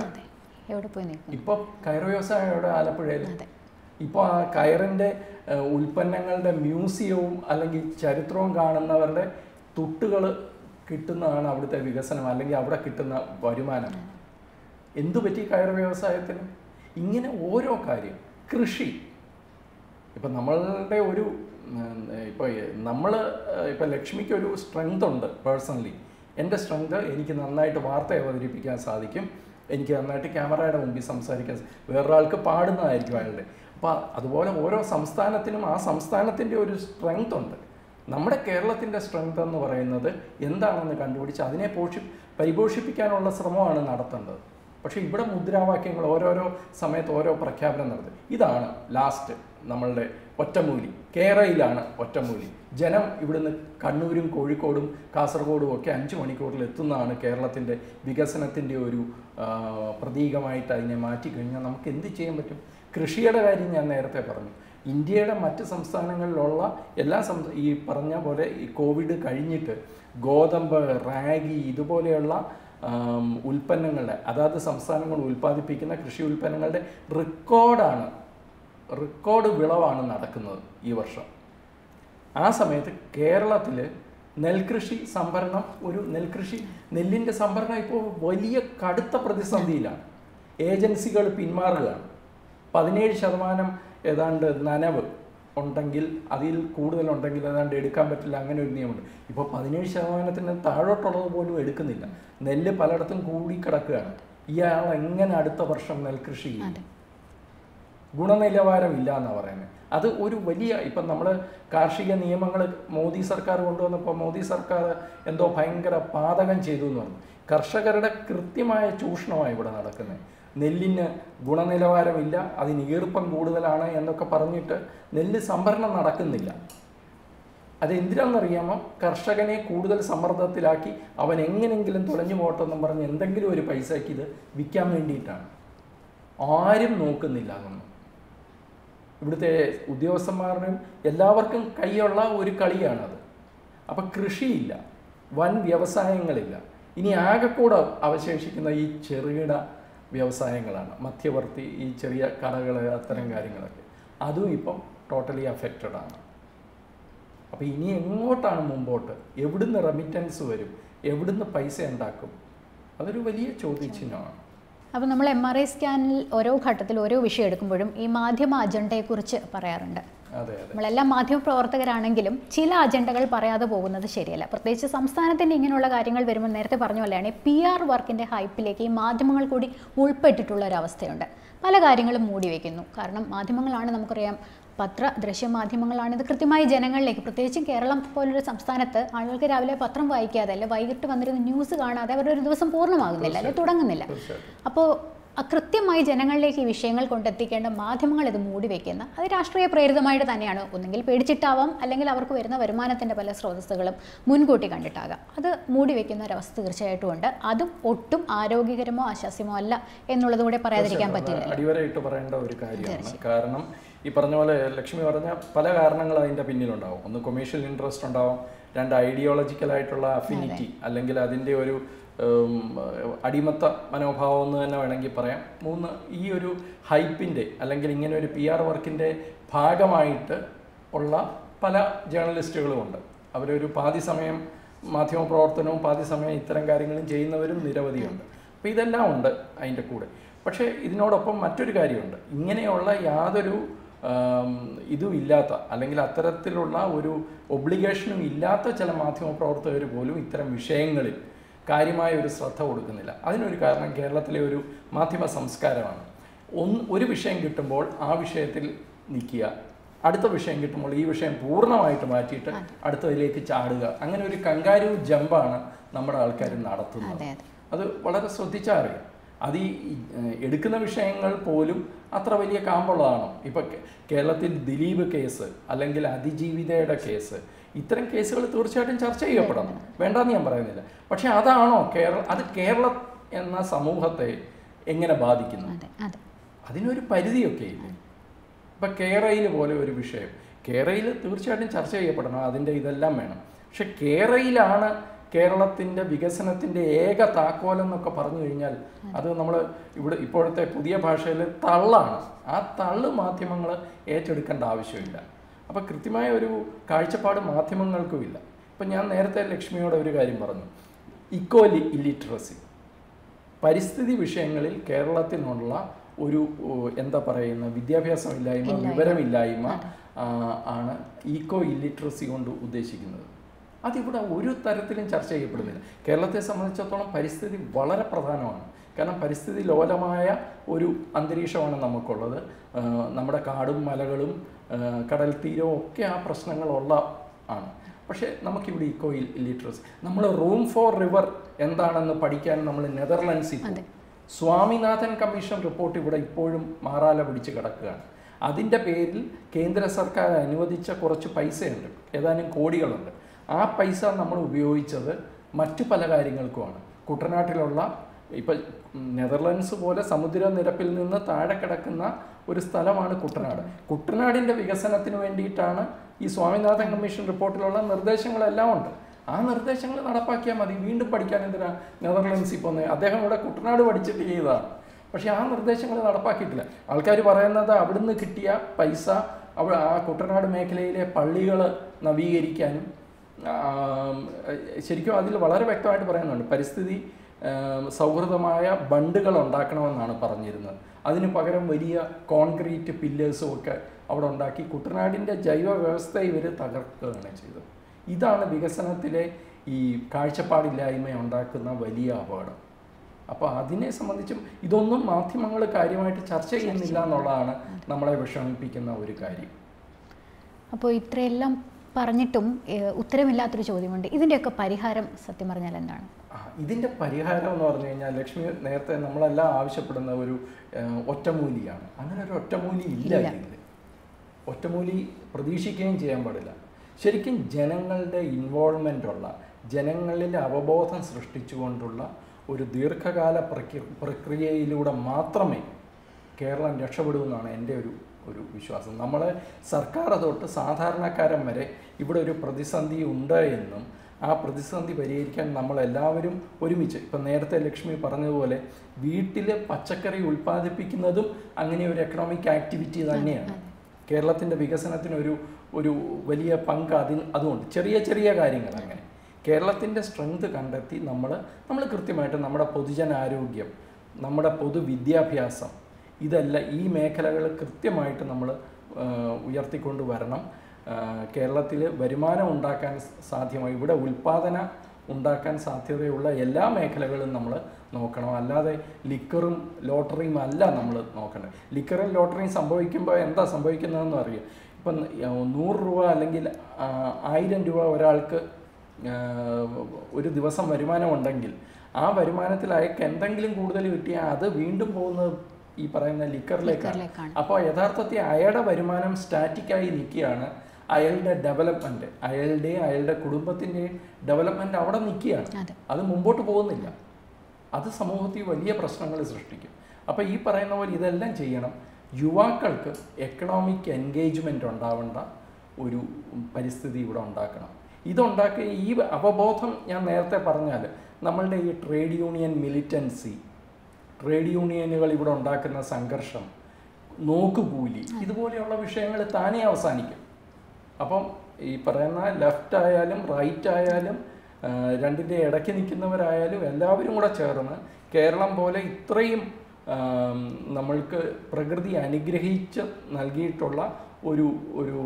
S2: ഇപ്പോൾ കയർ വ്യവസായം എവിടെ? ആലപ്പുഴയിൽ. ഇപ്പോൾ ആ കയറിൻ്റെ ഉൽപ്പന്നങ്ങളുടെ മ്യൂസിയവും അല്ലെങ്കിൽ ചരിത്രവും കാണുന്നവരുടെ തുട്ടുകൾ കിട്ടുന്നതാണ് അവിടുത്തെ വികസനം, അല്ലെങ്കിൽ അവിടെ കിട്ടുന്ന വരുമാനം. എന്തു പറ്റി കയർ വ്യവസായത്തിന്? ഇങ്ങനെ ഓരോ കാര്യം. കൃഷി. ഇപ്പം നമ്മളുടെ ഒരു ഇപ്പോൾ നമ്മൾ ഇപ്പോൾ ലക്ഷ്മിക്ക് ഒരു സ്ട്രെങ്ത് ഉണ്ട്. പേഴ്സണലി എൻ്റെ സ്ട്രെങ്ത് എനിക്ക് നന്നായിട്ട് വാർത്ത അവതരിപ്പിക്കാൻ സാധിക്കും, എനിക്ക് നന്നായിട്ട് ക്യാമറയുടെ മുമ്പിൽ സംസാരിക്കാൻ. വേറൊരാൾക്ക് പാടുന്നതായിരിക്കും അയാളുടെ. അപ്പോൾ അതുപോലെ ഓരോ സംസ്ഥാനത്തിനും ആ സംസ്ഥാനത്തിൻ്റെ ഒരു സ്ട്രെങ്ത് ഉണ്ട്. നമ്മുടെ കേരളത്തിൻ്റെ സ്ട്രെങ്ത് എന്ന് പറയുന്നത് എന്താണെന്ന് കണ്ടുപിടിച്ച് അതിനെ പോഷി പരിപോഷിപ്പിക്കാനുള്ള ശ്രമമാണ് നടത്തേണ്ടത്. പക്ഷേ ഇവിടെ മുദ്രാവാക്യങ്ങൾ ഓരോരോ സമയത്ത് ഓരോ പ്രഖ്യാപനം നടത്തും. ഇതാണ് ലാസ്റ്റ് നമ്മളുടെ ഒറ്റമൂലി. കേരളയിലാണ് ഒറ്റമൂലി. ജനം ഇവിടുന്ന് കണ്ണൂരും കോഴിക്കോടും കാസർഗോഡും ഒക്കെ അഞ്ച് മണിക്കൂറിൽ എത്തുന്നതാണ് കേരളത്തിൻ്റെ വികസനത്തിൻ്റെ ഒരു പ്രതീകമായിട്ട് അതിനെ മാറ്റിക്കഴിഞ്ഞാൽ നമുക്ക് എന്ത് ചെയ്യാൻ പറ്റും? കൃഷിയുടെ കാര്യം ഞാൻ നേരത്തെ പറഞ്ഞു. ഇന്ത്യയുടെ മറ്റ് സംസ്ഥാനങ്ങളിലുള്ള എല്ലാ സംസ്ഥാ ഈ പറഞ്ഞ പോലെ ഈ കോവിഡ് കഴിഞ്ഞിട്ട് ഗോതമ്പ്, റാഗി ഇതുപോലെയുള്ള ഉൽപ്പന്നങ്ങളുടെ അതാത് സംസ്ഥാനങ്ങൾ ഉൽപ്പാദിപ്പിക്കുന്ന കൃഷി ഉൽപ്പന്നങ്ങളുടെ റെക്കോർഡാണ് റെക്കോർഡ് വിളവാണ് നടക്കുന്നത് ഈ വർഷം. ആ സമയത്ത് കേരളത്തിൽ നെൽകൃഷി സംഭരണം ഒരു നെൽകൃഷി നെല്ലിൻ്റെ സംഭരണം ഇപ്പോൾ വലിയ കടുത്ത പ്രതിസന്ധിയിലാണ്. ഏജൻസികൾ പിന്മാറുകയാണ്. പതിനേഴ് ശതമാനം ഏതാണ്ട് നനവ് ഉണ്ടെങ്കിൽ അതിൽ കൂടുതലുണ്ടെങ്കിൽ ഏതാണ്ട് എടുക്കാൻ പറ്റില്ല, അങ്ങനെ ഒരു നിയമമുണ്ട്. ഇപ്പോൾ പതിനേഴ് ശതമാനത്തിന് താഴോട്ടുള്ളത് പോലും എടുക്കുന്നില്ല. നെല്ല് പലയിടത്തും കൂടിക്കിടക്കുകയാണ്. ഇയാൾ എങ്ങനെ അടുത്ത വർഷം നെൽകൃഷി ചെയ്യും? ഗുണനിലവാരമില്ല എന്നാണ് പറയുന്നത്. അത് ഒരു വലിയ ഇപ്പം നമ്മൾ കാർഷിക നിയമങ്ങൾ മോദി സർക്കാർ കൊണ്ടുവന്നപ്പോൾ മോദി സർക്കാർ എന്തോ ഭയങ്കര പാതകം ചെയ്തു എന്ന് പറഞ്ഞു. കർഷകരുടെ കൃത്യമായ ചൂഷണമാണ് ഇവിടെ നടക്കുന്നത്. നെല്ലിന് ഗുണനിലവാരമില്ല, അതിന് ഈർപ്പം കൂടുതലാണ് എന്നൊക്കെ പറഞ്ഞിട്ട് നെല്ല് സംഭരണം നടക്കുന്നില്ല. അത് എന്തിനാണെന്നറിയാമോ? കർഷകനെ കൂടുതൽ സമ്മർദ്ദത്തിലാക്കി അവൻ എങ്ങനെയെങ്കിലും തുലഞ്ഞു പോട്ടെന്നും പറഞ്ഞ് എന്തെങ്കിലും ഒരു പൈസയ്ക്ക് ഇത് വിൽക്കാൻ വേണ്ടിയിട്ടാണ്. ആരും നോക്കുന്നില്ല അതൊന്നും. ഇവിടുത്തെ ഉദ്യോഗസ്ഥന്മാരുടെയും എല്ലാവർക്കും കൈയുള്ള ഒരു കളിയാണത്. അപ്പം കൃഷിയില്ല, വൻ വ്യവസായങ്ങളില്ല. ഇനി ആകെക്കൂടെ അവശേഷിക്കുന്ന ഈ ചെറുകിട വ്യവസായങ്ങളാണ്, മധ്യവർത്തി ഈ ചെറിയ കടകൾ, അത്തരം കാര്യങ്ങളൊക്കെ. അതും ഇപ്പം ടോട്ടലി അഫക്റ്റഡ് ആണ്. അപ്പോൾ ഇനി എങ്ങോട്ടാണ് മുമ്പോട്ട്? എവിടുന്ന് റെമിറ്റൻസ് വരും? എവിടുന്ന് പൈസ ഉണ്ടാക്കും? അതൊരു വലിയ ചോദ്യചിഹ്നമാണ്.
S1: അപ്പോൾ നമ്മൾ എം ആർ ഐ സ്കാനിൽ ഓരോ ഘട്ടത്തിൽ ഓരോ വിഷയം എടുക്കുമ്പോഴും ഈ മാധ്യമ അജണ്ടയെക്കുറിച്ച് പറയാറുണ്ട്. നമ്മളെല്ലാം മാധ്യമ പ്രവർത്തകരാണെങ്കിലും ചില അജണ്ടകൾ പറയാതെ പോകുന്നത് ശരിയല്ല. പ്രത്യേകിച്ച് സംസ്ഥാനത്തിൻ്റെ ഇങ്ങനെയുള്ള കാര്യങ്ങൾ വരുമ്പോൾ നേരത്തെ പറഞ്ഞ പോലെയാണ് പി ആർ വർക്കിൻ്റെ ഹൈപ്പിലേക്ക് ഈ മാധ്യമങ്ങൾ കൂടി ഉൾപ്പെട്ടിട്ടുള്ള ഒരവസ്ഥയുണ്ട്. പല കാര്യങ്ങളും മൂടി വയ്ക്കുന്നു. കാരണം മാധ്യമങ്ങളാണ്, നമുക്കറിയാം, പത്ര ദൃശ്യമാധ്യമങ്ങളാണ് ഇത് കൃത്യമായി ജനങ്ങളിലേക്ക്, പ്രത്യേകിച്ചും കേരളം പോലൊരു സംസ്ഥാനത്ത് ആളുകൾക്ക് രാവിലെ പത്രം വായിക്കാതെ അല്ലെ വൈകിട്ട് വന്നിരുന്ന ന്യൂസ് കാണാതെ അവരുടെ ഒരു ദിവസം പൂർണ്ണമാകുന്നില്ല, അല്ലെ തുടങ്ങുന്നില്ല. അപ്പോൾ കൃത്യമായി ജനങ്ങളിലേക്ക് ഈ വിഷയങ്ങൾ കൊണ്ടെത്തിക്കേണ്ട മാധ്യമങ്ങൾ ഇത് മൂടി വയ്ക്കുന്ന, അത് രാഷ്ട്രീയ പ്രേരിതമായിട്ട് തന്നെയാണ്. ഒന്നെങ്കിൽ പേടിച്ചിട്ടാവാം, അല്ലെങ്കിൽ അവർക്ക് വരുന്ന വരുമാനത്തിൻ്റെ പല സ്രോതസ്സുകളും മുൻകൂട്ടി കണ്ടിട്ടാകാം. അത് മൂടി വയ്ക്കുന്ന ഒരവസ്ഥ തീർച്ചയായിട്ടും ഉണ്ട്. അതും ഒട്ടും ആരോഗ്യകരമോ ആശാസ്യമോ അല്ല എന്നുള്ളത് കൂടെ പറയാതിരിക്കാൻ പറ്റില്ല.
S2: അടിവരയിട്ട് പറയേണ്ട ഒരു കാര്യമാണ്. കാരണം ഈ പറഞ്ഞ പോലെ ലക്ഷ്മി പറഞ്ഞ പല കാരണങ്ങൾ അതിൻ്റെ പിന്നിലുണ്ടാവും. ഒന്ന് കൊമേഴ്ഷ്യൽ ഇൻട്രസ്റ്റ് ഉണ്ടാവും, രണ്ട് ഐഡിയോളജിക്കലായിട്ടുള്ള അഫിനിറ്റി അല്ലെങ്കിൽ അതിൻ്റെ ഒരു അടിമത്ത മനോഭാവം എന്ന് തന്നെ വേണമെങ്കിൽ പറയാം. മൂന്ന്, ഈ ഒരു ഹൈപ്പിൻ്റെ അല്ലെങ്കിൽ ഇങ്ങനെ ഒരു പി ആർ വർക്കിൻ്റെ ഭാഗമായിട്ട് ഉള്ള പല ജേർണലിസ്റ്റുകളുമുണ്ട്. അവരൊരു പാതി സമയം മാധ്യമപ്രവർത്തനവും പാതി സമയം ഇത്തരം കാര്യങ്ങളും ചെയ്യുന്നവരും നിരവധിയുണ്ട്. അപ്പോൾ ഇതെല്ലാം ഉണ്ട് അതിൻ്റെ കൂടെ. പക്ഷേ ഇതിനോടൊപ്പം മറ്റൊരു കാര്യമുണ്ട്. ഇങ്ങനെയുള്ള യാതൊരു ഇതും ഇല്ലാത്ത അല്ലെങ്കിൽ അത്തരത്തിലുള്ള ഒരു ഒബ്ലിഗേഷനും ഇല്ലാത്ത ചില മാധ്യമപ്രവർത്തകർ പോലും ഇത്തരം വിഷയങ്ങളിൽ കാര്യമായ ഒരു ശ്രദ്ധ കൊടുക്കുന്നില്ല. അതിനൊരു കാരണം കേരളത്തിലെ ഒരു മാധ്യമ സംസ്കാരമാണ്. ഒന്ന് ഒരു വിഷയം കിട്ടുമ്പോൾ ആ വിഷയത്തിൽ നിൽക്കുക, അടുത്ത വിഷയം കിട്ടുമ്പോൾ ഈ വിഷയം പൂർണ്ണമായിട്ട് മാറ്റിയിട്ട് അടുത്തതിലേക്ക് ചാടുക. അങ്ങനെ ഒരു കങ്കാരു ജമ്പാണ് നമ്മുടെ ആൾക്കാർ നടത്തുന്നത്. അത് വളരെ ശ്രദ്ധിച്ചറിയാം. അത് ഈ എടുക്കുന്ന വിഷയങ്ങൾ പോലും അത്ര വലിയ കാമ്പുള്ളതാണോ? ഇപ്പം കേരളത്തിൽ ദിലീപ് കേസ് അല്ലെങ്കിൽ അതിജീവിതയുടെ കേസ്, ഇത്തരം കേസുകൾ തീർച്ചയായിട്ടും ചർച്ച ചെയ്യപ്പെടണം, വേണ്ടെന്ന് ഞാൻ പറയുന്നില്ല. പക്ഷെ അതാണോ കേരള അത് കേരളം എന്ന സമൂഹത്തെ എങ്ങനെ ബാധിക്കുന്നത്? അതിനൊരു പരിധിയൊക്കെ ഇല്ലേ? ഇപ്പം കേരളയിൽ പോലെ ഒരു വിഷയം, കേരളയിൽ തീർച്ചയായിട്ടും ചർച്ച ചെയ്യപ്പെടണം, അതിൻ്റെ ഇതെല്ലാം വേണം. പക്ഷെ കേരളയിലാണ് കേരളത്തിൻ്റെ വികസനത്തിൻ്റെ ഏക താക്കോലെന്നൊക്കെ പറഞ്ഞു കഴിഞ്ഞാൽ അത് നമ്മൾ ഇവിടെ ഇപ്പോഴത്തെ പുതിയ ഭാഷയിൽ തള്ളാണ്. ആ തള്ള് മാധ്യമങ്ങൾ ഏറ്റെടുക്കേണ്ട ആവശ്യമില്ല. അപ്പോൾ കൃത്യമായ ഒരു കാഴ്ചപ്പാട് മാധ്യമങ്ങൾക്കുമില്ല. ഇപ്പം ഞാൻ നേരത്തെ ലക്ഷ്മിയോട് ഒരു കാര്യം പറഞ്ഞു, ഇക്കോ ഇല്ലിറ്ററസി, പരിസ്ഥിതി വിഷയങ്ങളിൽ കേരളത്തിനുള്ള ഒരു എന്താ പറയുന്ന വിദ്യാഭ്യാസമില്ലായ്മ, വിവരമില്ലായ്മ ആണ് ഈക്കോ ഇല്ലിറ്ററസി കൊണ്ട് ഉദ്ദേശിക്കുന്നത്. അതിവിടെ ഒരു തരത്തിലും ചർച്ച ചെയ്യപ്പെടുന്നില്ല. കേരളത്തെ സംബന്ധിച്ചിടത്തോളം പരിസ്ഥിതി വളരെ പ്രധാനമാണ്. കാരണം പരിസ്ഥിതി ലോലമായ ഒരു അന്തരീക്ഷമാണ് നമുക്കുള്ളത്. നമ്മുടെ കാടും മലകളും കടൽ തീരവും ഒക്കെ ആ പ്രശ്നങ്ങളുള്ള ആണ്. പക്ഷേ നമുക്കിവിടെ ഈക്കോ ഇല്ലിറ്ററസി, നമ്മൾ റൂം ഫോർ റിവർ എന്താണെന്ന് പഠിക്കാൻ നമ്മൾ നെതർലൻഡ്സിൽ പോകും. സ്വാമിനാഥൻ കമ്മീഷൻ റിപ്പോർട്ട് ഇവിടെ ഇപ്പോഴും മാറാല പിടിച്ച് കിടക്കുകയാണ്. അതിൻ്റെ പേരിൽ കേന്ദ്ര സർക്കാർ അനുവദിച്ച കുറച്ച് പൈസയുണ്ട്, ഏതാനും കോടികളുണ്ട്. ആ പൈസ നമ്മൾ ഉപയോഗിച്ചത് മറ്റു പല കാര്യങ്ങൾക്കുമാണ്. കുട്ടനാട്ടിലുള്ള ഇപ്പം നെതർലൻഡ്സ് പോലെ സമുദ്രനിരപ്പിൽ നിന്ന് താഴെ കിടക്കുന്ന ഒരു സ്ഥലമാണ് കുട്ടനാട്. കുട്ടനാടിൻ്റെ വികസനത്തിന് വേണ്ടിയിട്ടാണ് ഈ സ്വാമിനാഥൻ കമ്മീഷൻ റിപ്പോർട്ടിലുള്ള നിർദ്ദേശങ്ങളെല്ലാം ഉണ്ട്. ആ നിർദ്ദേശങ്ങൾ നടപ്പാക്കിയാൽ മതി. വീണ്ടും പഠിക്കാൻ എന്തിനാ നെതർലൻഡ്സിൽ പോകുന്നത്? അദ്ദേഹം ഇവിടെ കുട്ടനാട് പഠിച്ചിട്ട് ചെയ്തതാണ്. പക്ഷേ ആ നിർദ്ദേശങ്ങൾ നടപ്പാക്കിയിട്ടില്ല. ആൾക്കാർ പറയുന്നത് അവിടുന്ന് കിട്ടിയ പൈസ അവ ആ കുട്ടനാട് മേഖലയിലെ പള്ളികൾ നവീകരിക്കാനും, ശരിക്കും അതിൽ വളരെ വ്യക്തമായിട്ട് പറയുന്നുണ്ട്, പരിസ്ഥിതി സൗഹൃദമായ ബണ്ടുകൾ ഉണ്ടാക്കണമെന്നാണ് പറഞ്ഞിരുന്നത്. അതിന് പകരം വലിയ കോൺക്രീറ്റ് പില്ലേഴ്സും ഒക്കെ അവിടെ ഉണ്ടാക്കി കുട്ടനാടിൻ്റെ ജൈവ വ്യവസ്ഥയെ ഇവർ തകർക്കുകയാണ് ചെയ്തത്. ഇതാണ് വികസനത്തിലെ ഈ കാഴ്ചപ്പാടില്ലായ്മ ഉണ്ടാക്കുന്ന വലിയ അപകടം. അപ്പോൾ അതിനെ സംബന്ധിച്ചും ഇതൊന്നും മാധ്യമങ്ങൾ കാര്യമായിട്ട് ചർച്ച ചെയ്യുന്നില്ല എന്നുള്ളതാണ് നമ്മളെ വിഷമിപ്പിക്കുന്ന ഒരു കാര്യം.
S1: അപ്പോൾ ഇത്രയെല്ലാം പറഞ്ഞിട്ടും ഉത്തരമില്ലാത്തൊരു ചോദ്യമുണ്ട്. ഇതിൻ്റെയൊക്കെ പരിഹാരം സത്യം പറഞ്ഞാൽ എന്താണ്?
S2: ഇതിൻ്റെ പരിഹാരം എന്ന് പറഞ്ഞു കഴിഞ്ഞാൽ, ലക്ഷ്മി നേരത്തെ നമ്മളെല്ലാം ആവശ്യപ്പെടുന്ന ഒരു ഒറ്റമൂലിയാണ്. അങ്ങനെ ഒരു ഒറ്റമൂലി ഇല്ല. ഇതിൽ ഒറ്റമൂലി പ്രതീക്ഷിക്കുകയും ചെയ്യാൻ പാടില്ല. ശരിക്കും ജനങ്ങളുടെ ഇൻവോൾവ്മെൻ്റുള്ള, ജനങ്ങളിൽ അവബോധം സൃഷ്ടിച്ചുകൊണ്ടുള്ള ഒരു ദീർഘകാല പ്രക്രിയ പ്രക്രിയയിലൂടെ മാത്രമേ കേരളം രക്ഷപ്പെടുമെന്നാണ് എൻ്റെ ഒരു ഒരു വിശ്വാസം. നമ്മൾ സർക്കാർ തൊട്ട് സാധാരണക്കാരൻ വരെ ഇവിടെ ഒരു പ്രതിസന്ധി ഉണ്ട് എന്നും ആ പ്രതിസന്ധി പരിഹരിക്കാൻ നമ്മളെല്ലാവരും ഒരുമിച്ച്, ഇപ്പം നേരത്തെ ലക്ഷ്മി പറഞ്ഞതുപോലെ വീട്ടിൽ പച്ചക്കറി ഉൽപ്പാദിപ്പിക്കുന്നതും അങ്ങനെ ഒരു എക്കണോമിക് ആക്ടിവിറ്റി തന്നെയാണ്. കേരളത്തിൻ്റെ വികസനത്തിനൊരു ഒരു വലിയ പങ്ക് അതിന് അതുകൊണ്ട് ചെറിയ ചെറിയ കാര്യങ്ങൾ അങ്ങനെ കേരളത്തിൻ്റെ സ്ട്രെങ്ത് കണ്ടെത്തി നമ്മൾ നമ്മൾ കൃത്യമായിട്ട് നമ്മുടെ പൊതുജനാരോഗ്യം, നമ്മുടെ പൊതുവിദ്യാഭ്യാസം, ഇതെല്ലാം ഈ മേഖലകൾ കൃത്യമായിട്ട് നമ്മൾ ഉയർത്തിക്കൊണ്ട് വരണം. കേരളത്തിൽ വരുമാനം ഉണ്ടാക്കാൻ സാധ്യമായി ഇവിടെ ഉൽപ്പാദന ഉണ്ടാക്കാൻ സാധ്യതയുള്ള എല്ലാ മേഖലകളും നമ്മൾ നോക്കണം. അല്ലാതെ ലിക്കറും ലോട്ടറിയും അല്ല നമ്മൾ നോക്കേണ്ടത്. ലിക്കറും ലോട്ടറിയും സംഭവിക്കുമ്പോൾ എന്താ സംഭവിക്കുന്നതെന്ന് അറിയാം. ഇപ്പം നൂറ് രൂപ അല്ലെങ്കിൽ ആയിരം രൂപ ഒരാൾക്ക് ഒരു ദിവസം വരുമാനം ഉണ്ടെങ്കിൽ ആ വരുമാനത്തിൽ അയാൾക്ക് എന്തെങ്കിലും കൂടുതൽ കിട്ടിയാൽ അത് വീണ്ടും പോകുന്നത് ഈ പറയുന്ന ലിക്കറിലേക്കാണ്. അപ്പോൾ യഥാർത്ഥത്തിൽ അയാളുടെ വരുമാനം സ്റ്റാറ്റിക്കായി നിൽക്കുകയാണ്. അയാളുടെ ഡെവലപ്മെൻറ്റ്, അയാളുടെ അയാളുടെ കുടുംബത്തിൻ്റെയും ഡെവലപ്മെൻറ്റ് അവിടെ നിൽക്കുകയാണ്. അത് മുമ്പോട്ട് പോകുന്നില്ല. അത് സമൂഹത്തിൽ വലിയ പ്രശ്നങ്ങൾ സൃഷ്ടിക്കും. അപ്പോൾ ഈ പറയുന്ന പോലെ ഇതെല്ലാം ചെയ്യണം. യുവാക്കൾക്ക് എക്കണോമിക് എൻഗേജ്മെൻ്റ് ഉണ്ടാവേണ്ട ഒരു പരിസ്ഥിതി ഇവിടെ ഉണ്ടാക്കണം. ഇതുണ്ടാക്കി ഈ അവബോധം ഞാൻ നേരത്തെ പറഞ്ഞാൽ നമ്മളുടെ ഈ ട്രേഡ് യൂണിയൻ മിലിറ്റൻസി, ട്രേഡ് യൂണിയനുകൾ ഇവിടെ ഉണ്ടാക്കുന്ന സംഘർഷം, നോക്കുകൂലി, ഇതുപോലെയുള്ള വിഷയങ്ങൾ താനേ അവസാനിക്കും. അപ്പം ഈ പറയുന്ന ലെഫ്റ്റ് ആയാലും റൈറ്റ് ആയാലും രണ്ടിൻ്റെ ഇടയ്ക്ക് നിൽക്കുന്നവരായാലും എല്ലാവരും കൂടെ ചേർന്ന് കേരളം പോലെ ഇത്രയും നമ്മൾക്ക് പ്രകൃതി അനുഗ്രഹിച്ച് നൽകിയിട്ടുള്ള ഒരു ഒരു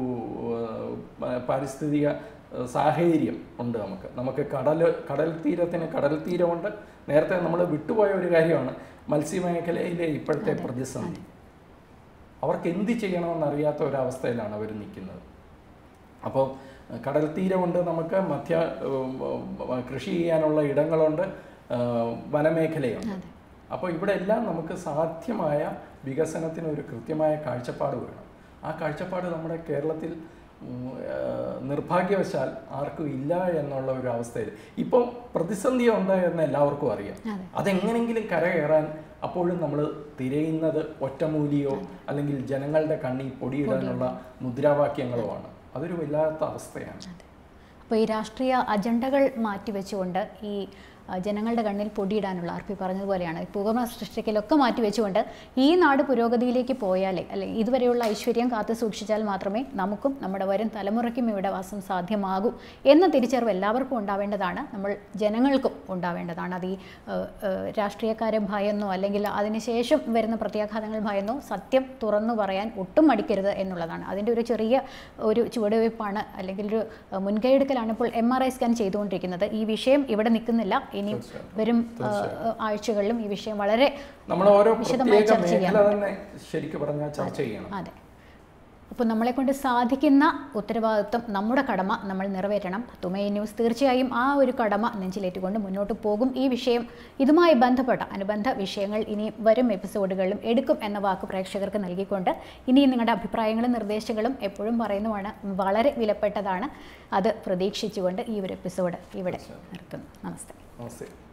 S2: പാരിസ്ഥിതിക സാഹചര്യം ഉണ്ട്. നമുക്ക് നമുക്ക് കടൽ കടൽ തീരത്തിന് കടൽ തീരമുണ്ട്. നേരത്തെ നമ്മൾ വിട്ടുപോയ ഒരു കാര്യമാണ് മത്സ്യമേഖലയിലെ ഇപ്പോഴത്തെ പ്രതിസന്ധി. അവർക്ക് എന്ത് ചെയ്യണമെന്നറിയാത്ത ഒരവസ്ഥയിലാണ് അവർ നിൽക്കുന്നത്. അപ്പോൾ കടൽ തീരമുണ്ട്, നമുക്ക് മധ്യ കൃഷി ചെയ്യാനുള്ള ഇടങ്ങളുണ്ട്, വനമേഖലയുണ്ട്. അപ്പോൾ ഇവിടെ എല്ലാം നമുക്ക് സാധ്യമായ വികസനത്തിന് ഒരു കൃത്യമായ കാഴ്ചപ്പാട് വേണം. ആ കാഴ്ചപ്പാട് നമ്മുടെ കേരളത്തിൽ നിർഭാഗ്യവശാൽ ആർക്കും ഇല്ല എന്നുള്ള ഒരു അവസ്ഥയിൽ ഇപ്പം പ്രതിസന്ധി ഉണ്ട് എന്ന് എല്ലാവർക്കും അറിയാം. അതെങ്ങനെങ്കിലും കരകയറാൻ അപ്പോഴും നമ്മൾ തിരയുന്നത് ഒറ്റമൂലിയോ അല്ലെങ്കിൽ ജനങ്ങളുടെ കണ്ണി പൊടിയിടാനുള്ള മുദ്രാവാക്യങ്ങളോ ആണ്. അതൊരു വല്ലാത്ത അവസ്ഥയാണ്.
S1: അപ്പോൾ ഈ രാഷ്ട്രീയ അജണ്ടകൾ മാറ്റിവെച്ചുകൊണ്ട് ഈ ജനങ്ങളുടെ കണ്ണിൽ പൊടിയിടാനുള്ള ആർ പി പറഞ്ഞതുപോലെയാണ് പൂർണ്ണ സൃഷ്ടിക്കലൊക്കെ മാറ്റിവെച്ചുകൊണ്ട് ഈ നാട് പുരോഗതിയിലേക്ക് പോയാലേ അല്ലെങ്കിൽ ഇതുവരെയുള്ള ഐശ്വര്യം കാത്തു സൂക്ഷിച്ചാൽ മാത്രമേ നമുക്കും നമ്മുടെ വരും തലമുറയ്ക്കും ഇവിടെ വാസം സാധ്യമാകൂ എന്ന തിരിച്ചറിവ് എല്ലാവർക്കും ഉണ്ടാവേണ്ടതാണ്. നമ്മൾ ജനങ്ങൾക്കും ഉണ്ടാവേണ്ടതാണ്. അത് ഈ രാഷ്ട്രീയക്കാരെ ഭയന്നോ അല്ലെങ്കിൽ അതിനുശേഷം വരുന്ന പ്രത്യാഘാതങ്ങൾ ഭയന്നോ സത്യം തുറന്നു പറയാൻ ഒട്ടും മടിക്കരുത് എന്നുള്ളതാണ്. അതിൻ്റെ ഒരു ചെറിയ ഒരു ചുവടുവയ്പ്പാണ് അല്ലെങ്കിൽ ഒരു മുൻകൈയെടുക്കലാണ് ഇപ്പോൾ എം ആർ ഐ സ്കാൻ ചെയ്തുകൊണ്ടിരിക്കുന്നത്. ഈ വിഷയം ഇവിടെ നിൽക്കുന്നില്ല. ഇനി വരും ആഴ്ചകളിലും ഈ വിഷയം വളരെ
S2: നമ്മൾ ഓരോ വിശദമായി ചർച്ച ചെയ്യണം. ശരിക്കും പറഞ്ഞാൽ ചർച്ച ചെയ്യണം.
S1: അതെ. അപ്പോൾ നമ്മളെക്കൊണ്ട് സാധിക്കുന്ന ഉത്തരവാദിത്വം, നമ്മുടെ കടമ നമ്മൾ നിറവേറ്റണം. തത്വമയി ന്യൂസ് തീർച്ചയായും ആ ഒരു കടമ നെഞ്ചിലേറ്റുകൊണ്ട് മുന്നോട്ട് പോകും. ഈ വിഷയം ഇതുമായി ബന്ധപ്പെട്ട അനുബന്ധ വിഷയങ്ങൾ ഇനി വരും എപ്പിസോഡുകളിലും എടുക്കും എന്ന വാക്ക് പ്രേക്ഷകർക്ക് നൽകിക്കൊണ്ട് ഇനിയും നിങ്ങളുടെ അഭിപ്രായങ്ങളും നിർദ്ദേശങ്ങളും എപ്പോഴും പറയുന്നതാണ്, വളരെ വിലപ്പെട്ടതാണ്. അത് പ്രതീക്ഷിച്ചുകൊണ്ട് ഈ ഒരു എപ്പിസോഡ് ഇവിടെ നിർത്തുന്നു. നമസ്തേ.
S2: നമസ്തേ.